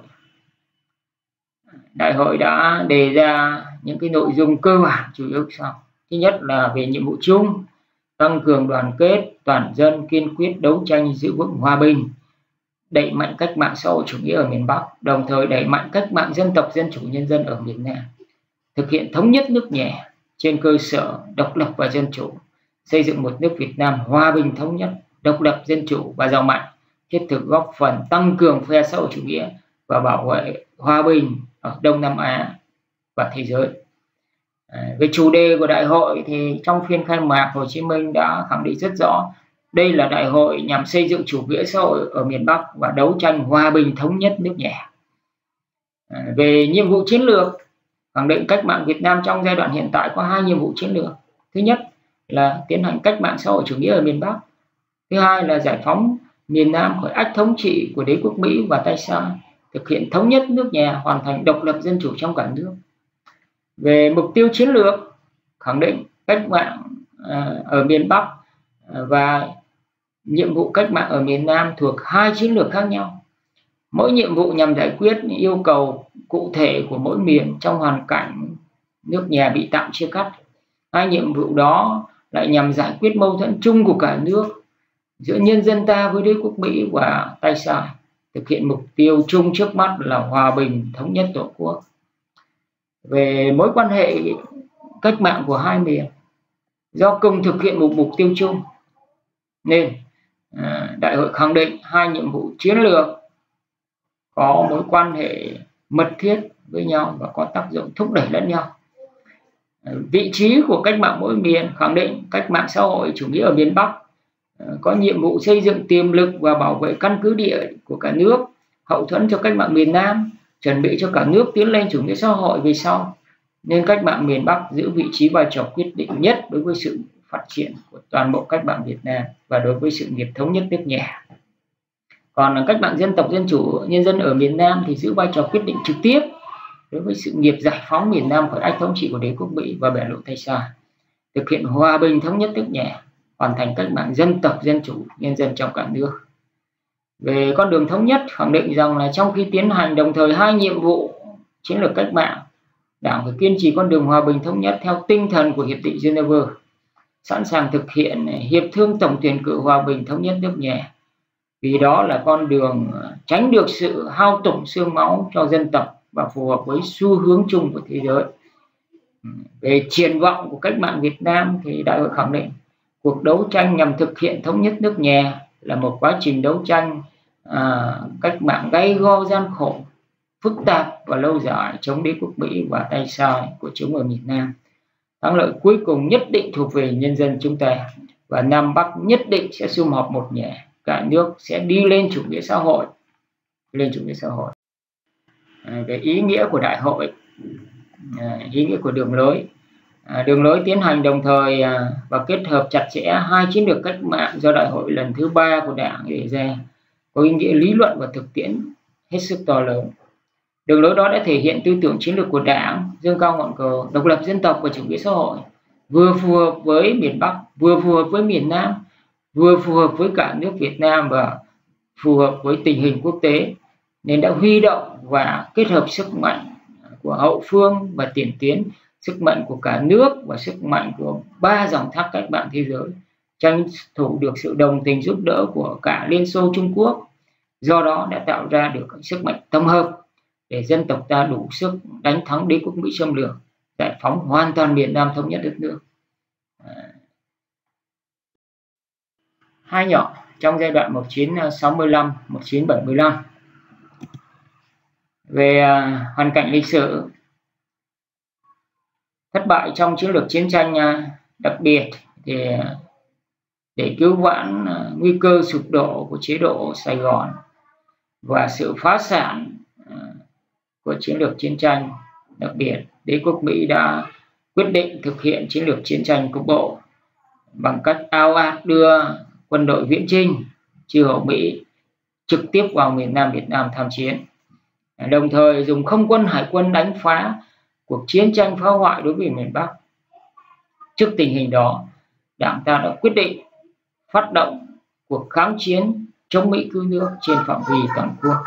Đại hội đã đề ra những cái nội dung cơ bản chủ yếu sau. Thứ nhất là về nhiệm vụ chung, tăng cường đoàn kết toàn dân, kiên quyết đấu tranh giữ vững hòa bình, đẩy mạnh cách mạng xã hội chủ nghĩa ở miền Bắc, đồng thời đẩy mạnh cách mạng dân tộc dân chủ nhân dân ở miền Nam, thực hiện thống nhất nước nhà trên cơ sở độc lập và dân chủ, xây dựng một nước Việt Nam hòa bình thống nhất, độc lập, dân chủ và giàu mạnh, thiết thực góp phần tăng cường phe xã hội chủ nghĩa và bảo vệ hòa bình ở Đông Nam Á và thế giới. À, về chủ đề của đại hội thì trong phiên khai mạc, Hồ Chí Minh đã khẳng định rất rõ đây là đại hội nhằm xây dựng chủ nghĩa xã hội ở miền Bắc và đấu tranh hòa bình thống nhất nước nhà. À, về nhiệm vụ chiến lược, khẳng định cách mạng Việt Nam trong giai đoạn hiện tại có hai nhiệm vụ chiến lược. Thứ nhất là tiến hành cách mạng xã hội chủ nghĩa ở miền Bắc. Thứ hai là giải phóng miền Nam khỏi ách thống trị của đế quốc Mỹ và tay sai, thực hiện thống nhất nước nhà, hoàn thành độc lập dân chủ trong cả nước. Về mục tiêu chiến lược, khẳng định cách mạng ở miền Bắc và nhiệm vụ cách mạng ở miền Nam thuộc hai chiến lược khác nhau. Mỗi nhiệm vụ nhằm giải quyết những yêu cầu cụ thể của mỗi miền trong hoàn cảnh nước nhà bị tạm chia cắt. Hai nhiệm vụ đó lại nhằm giải quyết mâu thuẫn chung của cả nước giữa nhân dân ta với đế quốc Mỹ và tay sai, thực hiện mục tiêu chung trước mắt là hòa bình thống nhất Tổ quốc. Về mối quan hệ cách mạng của hai miền, do cùng thực hiện một mục tiêu chung nên à, đại hội khẳng định hai nhiệm vụ chiến lược có mối quan hệ mật thiết với nhau và có tác dụng thúc đẩy lẫn nhau. À, vị trí của cách mạng mỗi miền, khẳng định cách mạng xã hội chủ nghĩa ở miền Bắc à, có nhiệm vụ xây dựng tiềm lực và bảo vệ căn cứ địa của cả nước, hậu thuẫn cho cách mạng miền Nam, chuẩn bị cho cả nước tiến lên chủ nghĩa xã hội về sau, nên cách mạng miền Bắc giữ vị trí vai trò quyết định nhất đối với sự phát triển của toàn bộ cách mạng Việt Nam và đối với sự nghiệp thống nhất nước nhà. Còn cách mạng dân tộc dân chủ nhân dân ở miền Nam thì giữ vai trò quyết định trực tiếp đối với sự nghiệp giải phóng miền Nam khỏi ách thống trị của đế quốc Mỹ và bẻ lũ Tây Sa, thực hiện hòa bình thống nhất nước nhà, hoàn thành cách mạng dân tộc dân chủ nhân dân trong cả nước. Về con đường thống nhất, khẳng định rằng là trong khi tiến hành đồng thời hai nhiệm vụ chiến lược cách mạng, Đảng phải kiên trì con đường hòa bình thống nhất theo tinh thần của Hiệp định Geneva, sẵn sàng thực hiện hiệp thương tổng tuyển cử hòa bình thống nhất nước nhà, vì đó là con đường tránh được sự hao tổn xương máu cho dân tộc và phù hợp với xu hướng chung của thế giới. Về triển vọng của cách mạng Việt Nam thì đại hội khẳng định cuộc đấu tranh nhằm thực hiện thống nhất nước nhà là một quá trình đấu tranh à, cách mạng gay go gian khổ, phức tạp và lâu dài chống đế quốc Mỹ và tay sai của chúng ở miền Nam. Thắng lợi cuối cùng nhất định thuộc về nhân dân chúng ta, và Nam Bắc nhất định sẽ sum họp một nhà, cả nước sẽ đi lên chủ nghĩa xã hội, lên chủ nghĩa xã hội. À, về ý nghĩa của đại hội, à, ý nghĩa của đường lối, à, đường lối tiến hành đồng thời à, và kết hợp chặt chẽ hai chiến lược cách mạng do đại hội lần thứ ba của Đảng đề ra, có ý nghĩa lý luận và thực tiễn hết sức to lớn. Đường lối đó đã thể hiện tư tưởng chiến lược của Đảng dương cao ngọn cờ độc lập dân tộc và chủ nghĩa xã hội, vừa phù hợp với miền Bắc, vừa phù hợp với miền Nam, vừa phù hợp với cả nước Việt Nam và phù hợp với tình hình quốc tế, nên đã huy động và kết hợp sức mạnh của hậu phương và tiền tuyến, sức mạnh của cả nước và sức mạnh của ba dòng thác cách mạng thế giới, tranh thủ được sự đồng tình giúp đỡ của cả Liên Xô, Trung Quốc. Do đó đã tạo ra được sức mạnh tổng hợp để dân tộc ta đủ sức đánh thắng đế quốc Mỹ xâm lược, giải phóng hoàn toàn miền Nam, thống nhất đất nước. À. Hai nhỏ trong giai đoạn một nghìn chín trăm sáu mươi lăm đến một nghìn chín trăm bảy mươi lăm. Về à, hoàn cảnh lịch sử, thất bại trong chiến lược chiến tranh à, đặc biệt thì để cứu vãn à, nguy cơ sụp đổ của chế độ Sài Gòn và sự phá sản à, của chiến lược chiến tranh đặc biệt, đế quốc Mỹ đã quyết định thực hiện chiến lược chiến tranh cục bộ bằng cách ào ạt đưa quân đội viễn chinh chư hầu Mỹ trực tiếp vào miền Nam Việt Nam tham chiến, đồng thời dùng không quân hải quân đánh phá cuộc chiến tranh phá hoại đối với miền Bắc. Trước tình hình đó, Đảng ta đã quyết định phát động cuộc kháng chiến chống Mỹ cứu nước trên phạm vi toàn quốc.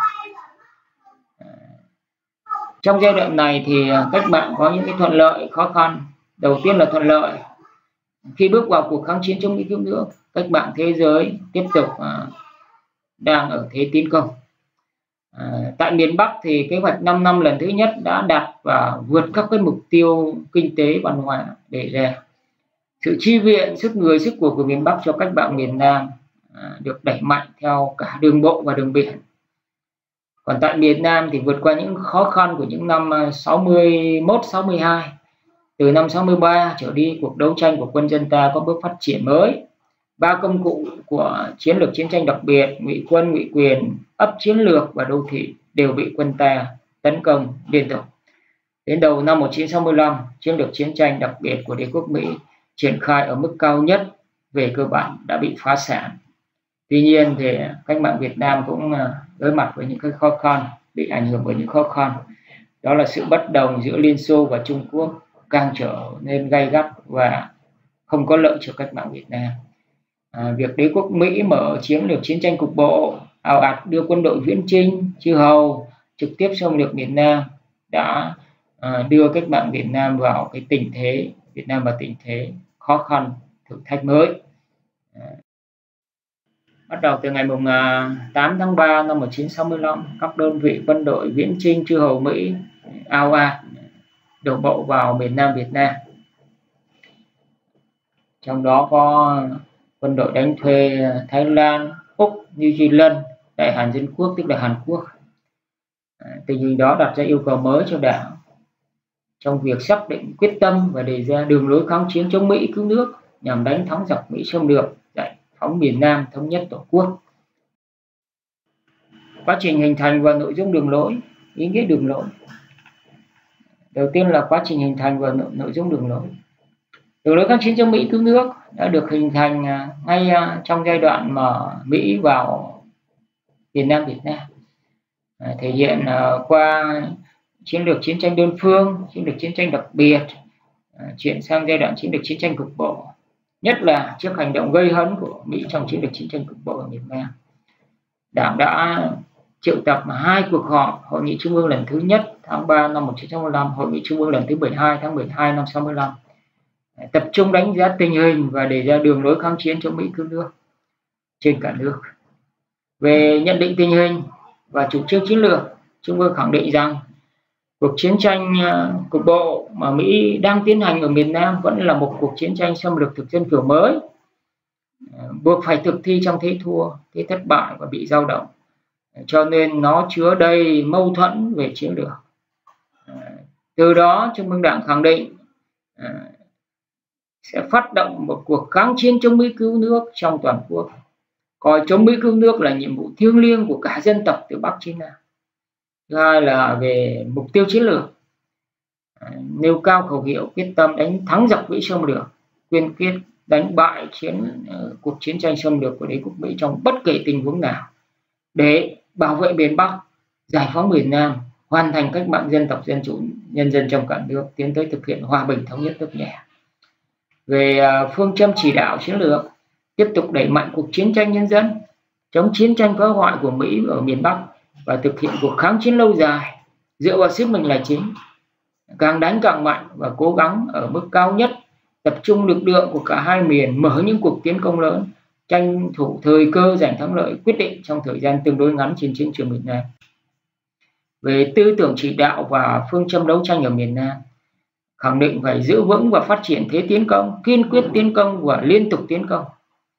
Trong giai đoạn này thì cách mạng có những cái thuận lợi, khó khăn. Đầu tiên là thuận lợi. Khi bước vào cuộc kháng chiến chống Mỹ cứu nước, cách mạng thế giới tiếp tục à, đang ở thế tiến công. À, tại miền Bắc thì kế hoạch năm năm lần thứ nhất đã đạt và vượt các cái mục tiêu kinh tế văn hóa đề ra. Sự chi viện sức người sức của của miền Bắc cho cách mạng miền Nam à, được đẩy mạnh theo cả đường bộ và đường biển. Còn tại miền Nam thì vượt qua những khó khăn của những năm sáu mươi mốt sáu mươi hai, từ năm sáu mươi ba trở đi, cuộc đấu tranh của quân dân ta có bước phát triển mới. Ba công cụ của chiến lược chiến tranh đặc biệt, ngụy quân, ngụy quyền, ấp chiến lược và đô thị đều bị quân ta tấn công liên tục. Đến đầu năm một nghìn chín trăm sáu mươi lăm, chiến lược chiến tranh đặc biệt của đế quốc Mỹ triển khai ở mức cao nhất về cơ bản đã bị phá sản. Tuy nhiên thì cách mạng Việt Nam cũng đối mặt với những cái khó khăn, bị ảnh hưởng bởi những khó khăn. Đó là sự bất đồng giữa Liên Xô và Trung Quốc càng trở nên gay gắt và không có lợi cho cách mạng Việt Nam. À, việc đế quốc Mỹ mở chiến lược chiến tranh cục bộ, ào ạt đưa quân đội viễn chinh chư hầu trực tiếp xâm lược miền Nam đã à, đưa cách mạng Việt Nam vào cái tình thế Việt Nam vào tình thế khó khăn, thử thách mới. À, bắt đầu từ ngày mùng tám tháng ba năm một nghìn chín trăm sáu mươi lăm, các đơn vị quân đội viễn chinh chư hầu Mỹ ào ạt đổ bộ vào miền Nam Việt Nam. Trong đó có quân đội đánh thuê Thái Lan, Úc, New Zealand, Đại Hàn Dân Quốc tức là Hàn Quốc. Tình hình đó đặt ra yêu cầu mới cho Đảng trong việc xác định quyết tâm và đề ra đường lối kháng chiến chống Mỹ cứu nước nhằm đánh thắng giặc Mỹ xâm lược, giải phóng miền Nam, thống nhất Tổ quốc. Quá trình hình thành và nội dung đường lối, ý nghĩa đường lối. Đầu tiên là quá trình hình thành và nội, nội dung đường lối. Đường lối kháng chiến chống Mỹ cứu nước đã được hình thành ngay trong giai đoạn mà Mỹ vào Việt Nam Việt Nam, à, thể hiện à, qua chiến lược chiến tranh đơn phương, chiến lược chiến tranh đặc biệt, à, chuyển sang giai đoạn chiến lược chiến tranh cục bộ, nhất là trước hành động gây hấn của Mỹ trong chiến lược chiến tranh cục bộ ở miền Nam. Đảng đã triệu tập hai cuộc họp Hội nghị Trung ương lần thứ nhất tháng ba năm một nghìn chín trăm sáu mươi lăm, Hội nghị Trung ương lần thứ mười hai tháng mười hai năm sáu mươi lăm, tập trung đánh giá tình hình và đề ra đường lối kháng chiến chống Mỹ cứu nước trên cả nước. Về nhận định tình hình và chủ trương chiến lược, Trung ương khẳng định rằng cuộc chiến tranh cục bộ mà Mỹ đang tiến hành ở miền Nam vẫn là một cuộc chiến tranh xâm lược thực dân kiểu mới, buộc phải thực thi trong thế thua, thế thất bại và bị dao động, cho nên nó chứa đầy mâu thuẫn về chiến lược. Từ đó Trung ương Đảng khẳng định sẽ phát động một cuộc kháng chiến chống Mỹ cứu nước trong toàn quốc, coi chống Mỹ cứu nước là nhiệm vụ thiêng liêng của cả dân tộc từ Bắc chí Nam. Thứ hai là về mục tiêu chiến lược, nêu cao khẩu hiệu quyết tâm đánh thắng giặc Mỹ xâm lược, kiên quyết đánh bại chiến uh, cuộc chiến tranh xâm lược của đế quốc Mỹ trong bất kể tình huống nào, để bảo vệ miền Bắc, giải phóng miền Nam, hoàn thành cách mạng dân tộc dân chủ nhân dân trong cả nước, tiến tới thực hiện hòa bình thống nhất nước nhà. Về uh, phương châm chỉ đạo chiến lược, tiếp tục đẩy mạnh cuộc chiến tranh nhân dân chống chiến tranh phá hoại của Mỹ ở miền Bắc và thực hiện cuộc kháng chiến lâu dài dựa vào sức mình là chính, càng đánh càng mạnh và cố gắng ở mức cao nhất tập trung lực lượng của cả hai miền mở những cuộc tiến công lớn, tranh thủ thời cơ giành thắng lợi quyết định trong thời gian tương đối ngắn trên chiến trường miền Nam. Về tư tưởng chỉ đạo và phương châm đấu tranh ở miền Nam, khẳng định phải giữ vững và phát triển thế tiến công, kiên quyết tiến công và liên tục tiến công.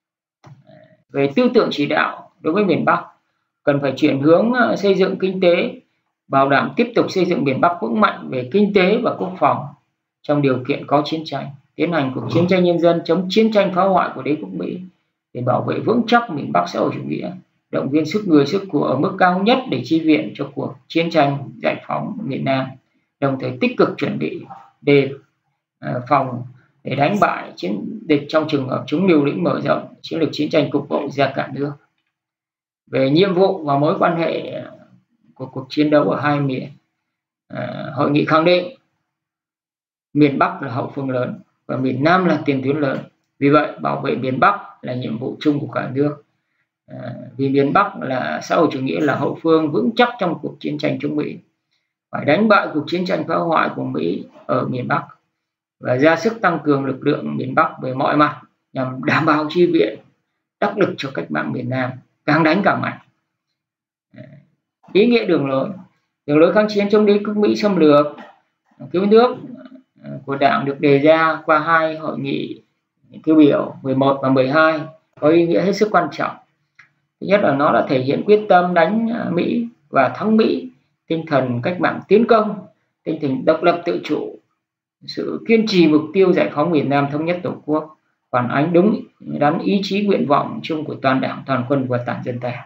Về tư tưởng chỉ đạo đối với miền Bắc, cần phải chuyển hướng xây dựng kinh tế, bảo đảm tiếp tục xây dựng miền Bắc vững mạnh về kinh tế và quốc phòng trong điều kiện có chiến tranh, tiến hành cuộc chiến tranh nhân dân chống chiến tranh phá hoại của đế quốc Mỹ để bảo vệ vững chắc miền Bắc xã hội chủ nghĩa, động viên sức người sức của ở mức cao nhất để chi viện cho cuộc chiến tranh giải phóng miền Nam, đồng thời tích cực chuẩn bị đề phòng để đánh bại chiến địch trong trường hợp chúng liều lĩnh mở rộng chiến lược chiến tranh cục bộ ra cả nước. Về nhiệm vụ và mối quan hệ của cuộc chiến đấu ở hai miền, à, hội nghị khẳng định miền Bắc là hậu phương lớn và miền Nam là tiền tuyến lớn. Vì vậy bảo vệ miền Bắc là nhiệm vụ chung của cả nước. À, vì miền Bắc là xã hội chủ nghĩa là hậu phương vững chắc trong cuộc chiến tranh chống Mỹ, phải đánh bại cuộc chiến tranh phá hoại của Mỹ ở miền Bắc và ra sức tăng cường lực lượng miền Bắc về mọi mặt nhằm đảm bảo chi viện đắc lực cho cách mạng miền Nam, càng đánh càng mạnh. À, ý nghĩa đường lối đường lối kháng chiến chống đế quốc Mỹ xâm lược cứu nước của Đảng được đề ra qua hai hội nghị tiêu biểu mười một và mười hai có ý nghĩa hết sức quan trọng. Thứ nhất là nó đã thể hiện quyết tâm đánh Mỹ và thắng Mỹ, tinh thần cách mạng tiến công, tinh thần độc lập tự chủ, sự kiên trì mục tiêu giải phóng miền Nam thống nhất Tổ quốc, phản ánh đúng đắn ý chí nguyện vọng chung của toàn Đảng, toàn quân và toàn dân ta.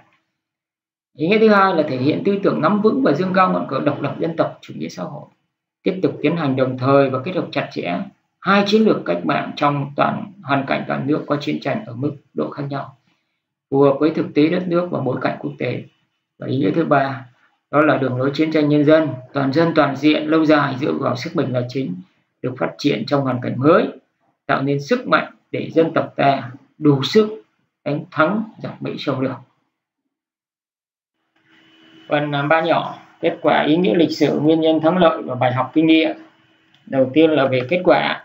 Ý nghĩa thứ hai là thể hiện tư tưởng nắm vững và dương cao ngọn cờ độc lập dân tộc chủ nghĩa xã hội, tiếp tục tiến hành đồng thời và kết hợp chặt chẽ hai chiến lược cách mạng trong toàn hoàn cảnh toàn nước có chiến tranh ở mức độ khác nhau, phù hợp với thực tế đất nước và bối cảnh quốc tế. Và ý nghĩa thứ ba đó là đường lối chiến tranh nhân dân toàn dân toàn diện lâu dài dựa vào sức mình là chính, được phát triển trong hoàn cảnh mới, tạo nên sức mạnh để dân tộc ta đủ sức đánh thắng giặc Mỹ xâm lược. Phần ba nhỏ: kết quả, ý nghĩa lịch sử, nguyên nhân thắng lợi và bài học kinh nghiệm. Đầu tiên là về kết quả.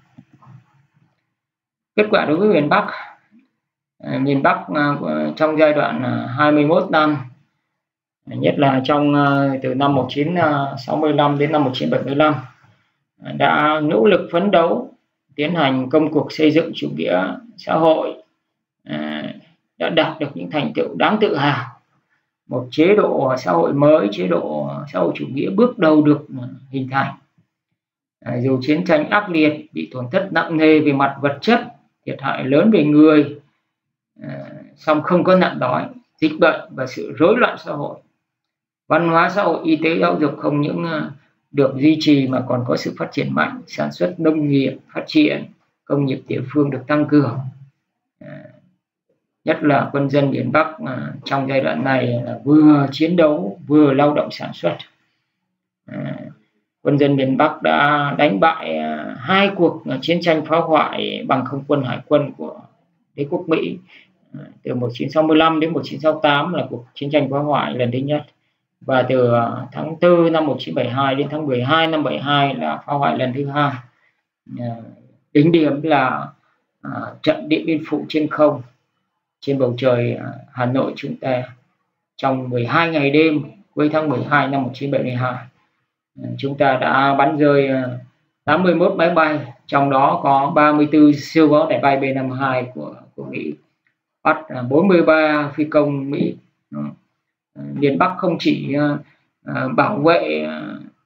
Kết quả đối với miền Bắc. À, miền Bắc à, trong giai đoạn hai mươi mốt năm, nhất là trong à, từ năm một nghìn chín trăm sáu mươi lăm đến năm một nghìn chín trăm bảy mươi lăm, à, đã nỗ lực phấn đấu tiến hành công cuộc xây dựng chủ nghĩa xã hội, à, đã đạt được những thành tựu đáng tự hào. Một chế độ xã hội mới, chế độ xã hội chủ nghĩa bước đầu được hình thành. À, dù chiến tranh ác liệt, bị tổn thất nặng nề về mặt vật chất, thiệt hại lớn về người, à, song không có nạn đói, dịch bệnh và sự rối loạn xã hội. Văn hóa xã hội, y tế, giáo dục không những được duy trì mà còn có sự phát triển mạnh, sản xuất nông nghiệp phát triển, công nghiệp địa phương được tăng cường. À, nhất là quân dân miền Bắc à, trong giai đoạn này là vừa chiến đấu vừa lao động sản xuất. À, quân dân miền Bắc đã đánh bại à, hai cuộc chiến tranh phá hoại bằng không quân hải quân của đế quốc Mỹ à, từ một nghìn chín trăm sáu mươi lăm đến một nghìn chín trăm sáu mươi tám là cuộc chiến tranh phá hoại lần thứ nhất, và từ tháng tư năm một nghìn chín trăm bảy mươi hai đến tháng mười hai năm bảy mươi hai là phá hoại lần thứ hai. À, đỉnh điểm là à, trận Điện Biên Phủ trên không, trên bầu trời à, Hà Nội chúng ta trong mười hai ngày đêm cuối tháng mười hai năm một nghìn chín trăm bảy mươi hai. À, chúng ta đã bắn rơi à, tám mươi mốt máy bay, trong đó có ba mươi tư siêu võ đại bay B năm mươi hai của, của Mỹ, bắt à, bốn mươi ba phi công Mỹ. À, miền Bắc không chỉ à, à, bảo vệ à,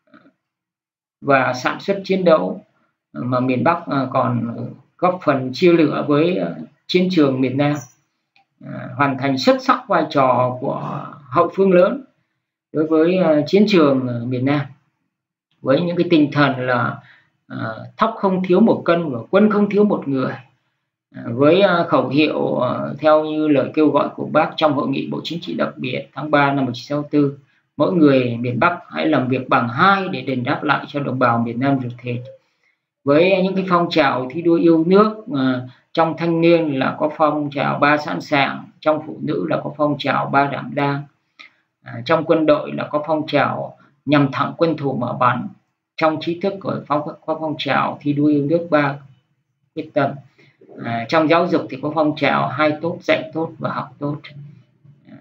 và sản xuất chiến đấu, mà miền Bắc à, còn góp phần chia lửa với à, chiến trường miền Nam, à, hoàn thành xuất sắc vai trò của hậu phương lớn đối với à, chiến trường à, miền Nam, với những cái tinh thần là à, thóc không thiếu một cân và quân không thiếu một người, à, với à, khẩu hiệu à, theo như lời kêu gọi của Bác trong hội nghị Bộ Chính trị đặc biệt tháng ba năm một nghìn chín trăm sáu mươi tư: mỗi người miền Bắc hãy làm việc bằng hai để đền đáp lại cho đồng bào miền Nam ruột thịt. Với những cái phong trào thi đua yêu nước, à, trong thanh niên là có phong trào ba sẵn sàng, trong phụ nữ là có phong trào ba đảm đang, à, trong quân đội là có phong trào nhằm thẳng quân thù mở bắn, trong trí thức có phong, có phong trào thi đua yêu nước ba quyết tâm, à, trong giáo dục thì có phong trào hai tốt, dạy tốt và học tốt. À,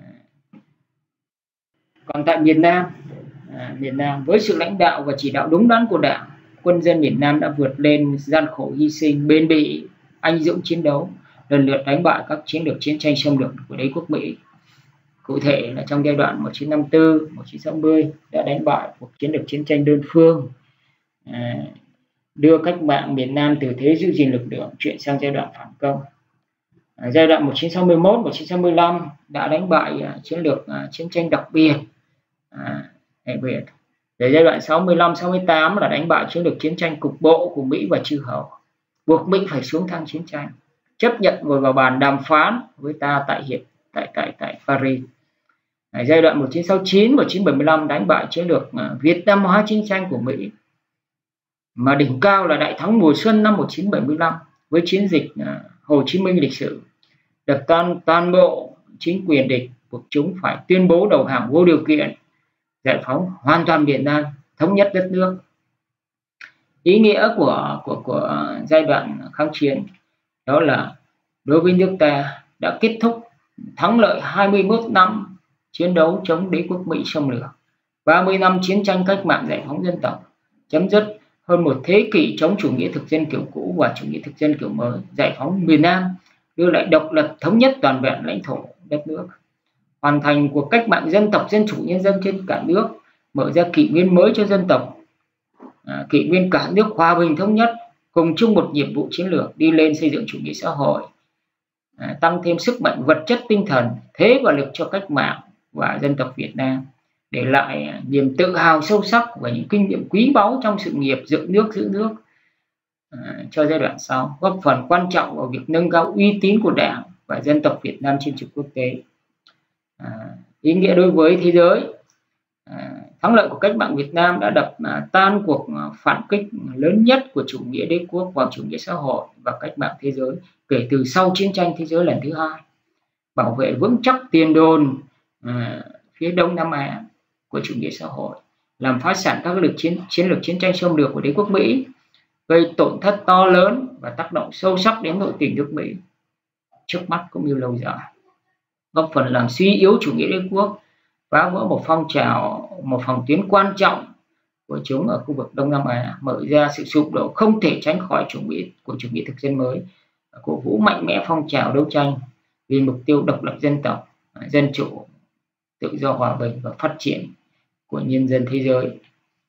còn tại miền Nam, à, miền Nam với sự lãnh đạo và chỉ đạo đúng đắn của Đảng, quân dân miền Nam đã vượt lên gian khổ hy sinh, bền bỉ, anh dũng chiến đấu, lần lượt đánh bại các chiến lược chiến tranh xâm lược của đế quốc Mỹ. Cụ thể là trong giai đoạn một nghìn chín trăm năm mươi tư đến một nghìn chín trăm sáu mươi đã đánh bại cuộc chiến lược chiến tranh đơn phương, à, đưa cách mạng miền Nam từ thế giữ gìn lực lượng chuyển sang giai đoạn phản công. À, giai đoạn một nghìn chín trăm sáu mươi mốt đến một nghìn chín trăm sáu mươi lăm đã đánh bại à, chiến lược à, chiến tranh đặc biệt, à, đặc biệt. Để giai đoạn sáu mươi lăm sáu mươi tám là đánh bại chiến lược chiến tranh cục bộ của Mỹ và chư hầu, buộc Mỹ phải xuống thang chiến tranh, chấp nhận ngồi vào bàn đàm phán với ta tại hiệp tại tại tại Paris. À, giai đoạn một nghìn chín trăm sáu mươi chín đến một nghìn chín trăm bảy mươi lăm đánh bại chiến lược à, Việt Nam hóa chiến tranh của Mỹ, mà đỉnh cao là đại thắng mùa xuân năm một nghìn chín trăm bảy mươi lăm với chiến dịch à, Hồ Chí Minh lịch sử, đập tan toàn bộ chính quyền địch, buộc chúng phải tuyên bố đầu hàng vô điều kiện, giải phóng hoàn toàn Việt Nam, thống nhất đất nước. Ý nghĩa của của của giai đoạn kháng chiến đó là đối với nước ta đã kết thúc thắng lợi hai mươi mốt năm chiến đấu chống đế quốc Mỹ xâm lược, ba mươi năm chiến tranh cách mạng giải phóng dân tộc, chấm dứt hơn một thế kỷ chống chủ nghĩa thực dân kiểu cũ và chủ nghĩa thực dân kiểu mới, giải phóng miền Nam, đưa lại độc lập thống nhất toàn vẹn lãnh thổ đất nước, hoàn thành cuộc cách mạng dân tộc dân chủ nhân dân trên cả nước, mở ra kỷ nguyên mới cho dân tộc, à, kỷ nguyên cả nước hòa bình thống nhất, cùng chung một nhiệm vụ chiến lược đi lên xây dựng chủ nghĩa xã hội, à, tăng thêm sức mạnh vật chất tinh thần, thế và lực cho cách mạng và dân tộc Việt Nam, để lại niềm tự hào sâu sắc và những kinh nghiệm quý báu trong sự nghiệp dựng nước giữ nước à, cho giai đoạn sau, góp phần quan trọng vào việc nâng cao uy tín của Đảng và dân tộc Việt Nam trên trường quốc tế. À, ý nghĩa đối với thế giới, à, thắng lợi của cách mạng Việt Nam đã đập à, tan cuộc à, phản kích lớn nhất của chủ nghĩa đế quốc vào chủ nghĩa xã hội và cách mạng thế giới kể từ sau chiến tranh thế giới lần thứ hai, bảo vệ vững chắc tiền đồn à, phía Đông Nam Á của chủ nghĩa xã hội, làm phá sản các lực chiến chiến lược chiến tranh xâm lược của đế quốc Mỹ, gây tổn thất to lớn và tác động sâu sắc đến nội tình nước Mỹ trước mắt cũng như lâu dài, góp phần làm suy yếu chủ nghĩa đế quốc, phá vỡ một phong trào, một phòng tuyến quan trọng của chúng ở khu vực Đông Nam Á, mở ra sự sụp đổ không thể tránh khỏi chủ nghĩa của chủ nghĩa thực dân mới, cổ vũ mạnh mẽ phong trào đấu tranh vì mục tiêu độc lập dân tộc, dân chủ, tự do, hòa bình và phát triển của nhân dân thế giới.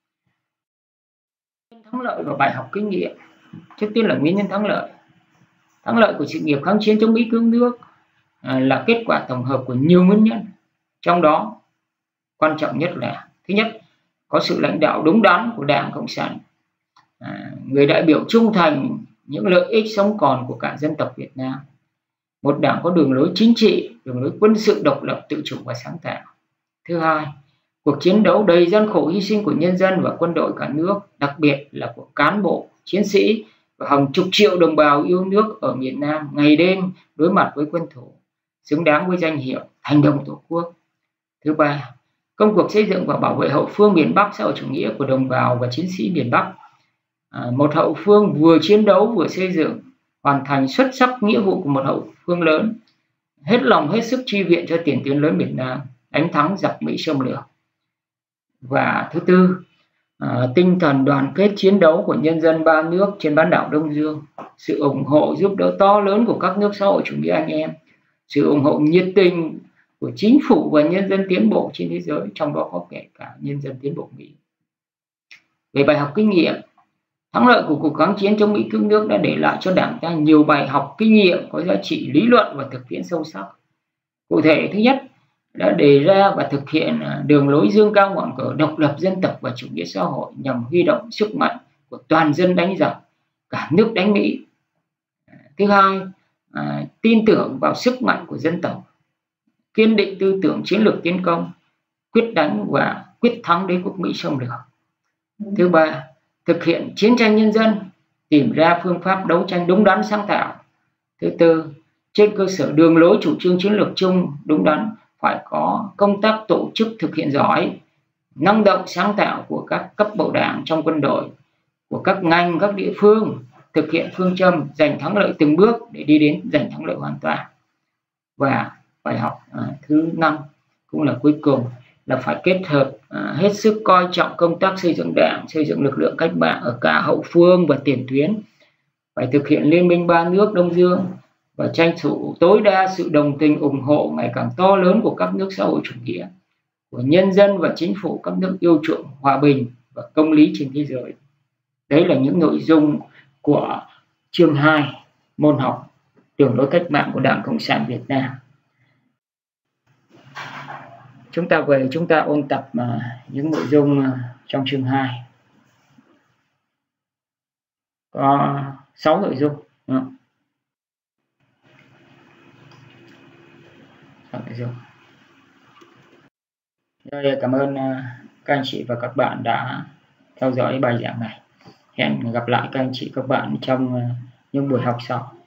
Thắng lợi và bài học kinh nghiệm. Trước tiên là nguyên nhân thắng lợi. Thắng lợi của sự nghiệp kháng chiến chống Mỹ cứu nước à, là kết quả tổng hợp của nhiều nguyên nhân. Trong đó quan trọng nhất là thứ nhất, có sự lãnh đạo đúng đắn của Đảng Cộng sản, à, người đại biểu trung thành những lợi ích sống còn của cả dân tộc Việt Nam. một đảng có đường lối chính trị, đường lối quân sự độc lập, tự chủ và sáng tạo. Thứ hai, cuộc chiến đấu đầy gian khổ hy sinh của nhân dân và quân đội cả nước, đặc biệt là của cán bộ, chiến sĩ và hàng chục triệu đồng bào yêu nước ở miền Nam ngày đêm đối mặt với quân thù, xứng đáng với danh hiệu Thành đồng Tổ quốc. Thứ ba, công cuộc xây dựng và bảo vệ hậu phương miền Bắc xã hội chủ nghĩa của đồng bào và chiến sĩ miền Bắc. À, một hậu phương vừa chiến đấu vừa xây dựng, hoàn thành xuất sắc nghĩa vụ của một hậu phương lớn, hết lòng hết sức chi viện cho tiền tuyến lớn miền Nam, đánh thắng giặc Mỹ xâm lược. Và thứ tư, à, tinh thần đoàn kết chiến đấu của nhân dân ba nước trên bán đảo Đông Dương, sự ủng hộ giúp đỡ to lớn của các nước xã hội chủ nghĩa anh em, sự ủng hộ nhiệt tình của chính phủ và nhân dân tiến bộ trên thế giới, trong đó có kể cả nhân dân tiến bộ Mỹ. Về bài học kinh nghiệm, thắng lợi của cuộc kháng chiến chống Mỹ cứu nước đã để lại cho Đảng ta nhiều bài học kinh nghiệm có giá trị lý luận và thực tiễn sâu sắc. Cụ thể, thứ nhất, đã đề ra và thực hiện đường lối dương cao ngọn cờ độc lập dân tộc và chủ nghĩa xã hội nhằm huy động sức mạnh của toàn dân đánh giặc, cả nước đánh Mỹ. Thứ hai, à, tin tưởng vào sức mạnh của dân tộc, kiên định tư tưởng chiến lược tiến công, quyết đánh và quyết thắng đế quốc Mỹ xâm lược. Thứ ba, thực hiện chiến tranh nhân dân, tìm ra phương pháp đấu tranh đúng đắn sáng tạo. Thứ tư, trên cơ sở đường lối chủ trương chiến lược chung đúng đắn, phải có công tác tổ chức thực hiện giỏi, năng động sáng tạo của các cấp bộ đảng trong quân đội, của các ngành, các địa phương, thực hiện phương châm giành thắng lợi từng bước để đi đến giành thắng lợi hoàn toàn. Và bài học à, thứ năm cũng là cuối cùng là phải kết hợp à, hết sức coi trọng công tác xây dựng đảng, xây dựng lực lượng cách mạng ở cả hậu phương và tiền tuyến, phải thực hiện liên minh ba nước Đông Dương và tranh thủ tối đa sự đồng tình ủng hộ ngày càng to lớn của các nước xã hội chủ nghĩa, của nhân dân và chính phủ các nước yêu chuộng hòa bình và công lý trên thế giới. Đấy là những nội dung của chương hai môn học đường lối cách mạng của Đảng Cộng sản Việt Nam. Chúng ta về chúng ta ôn tập uh, những nội dung uh, trong chương hai. Có sáu nội dung. Uh. Nội dung. Rồi, cảm ơn uh, các anh chị và các bạn đã theo dõi bài giảng này. Hẹn gặp lại các anh chị các bạn trong uh, những buổi học sau.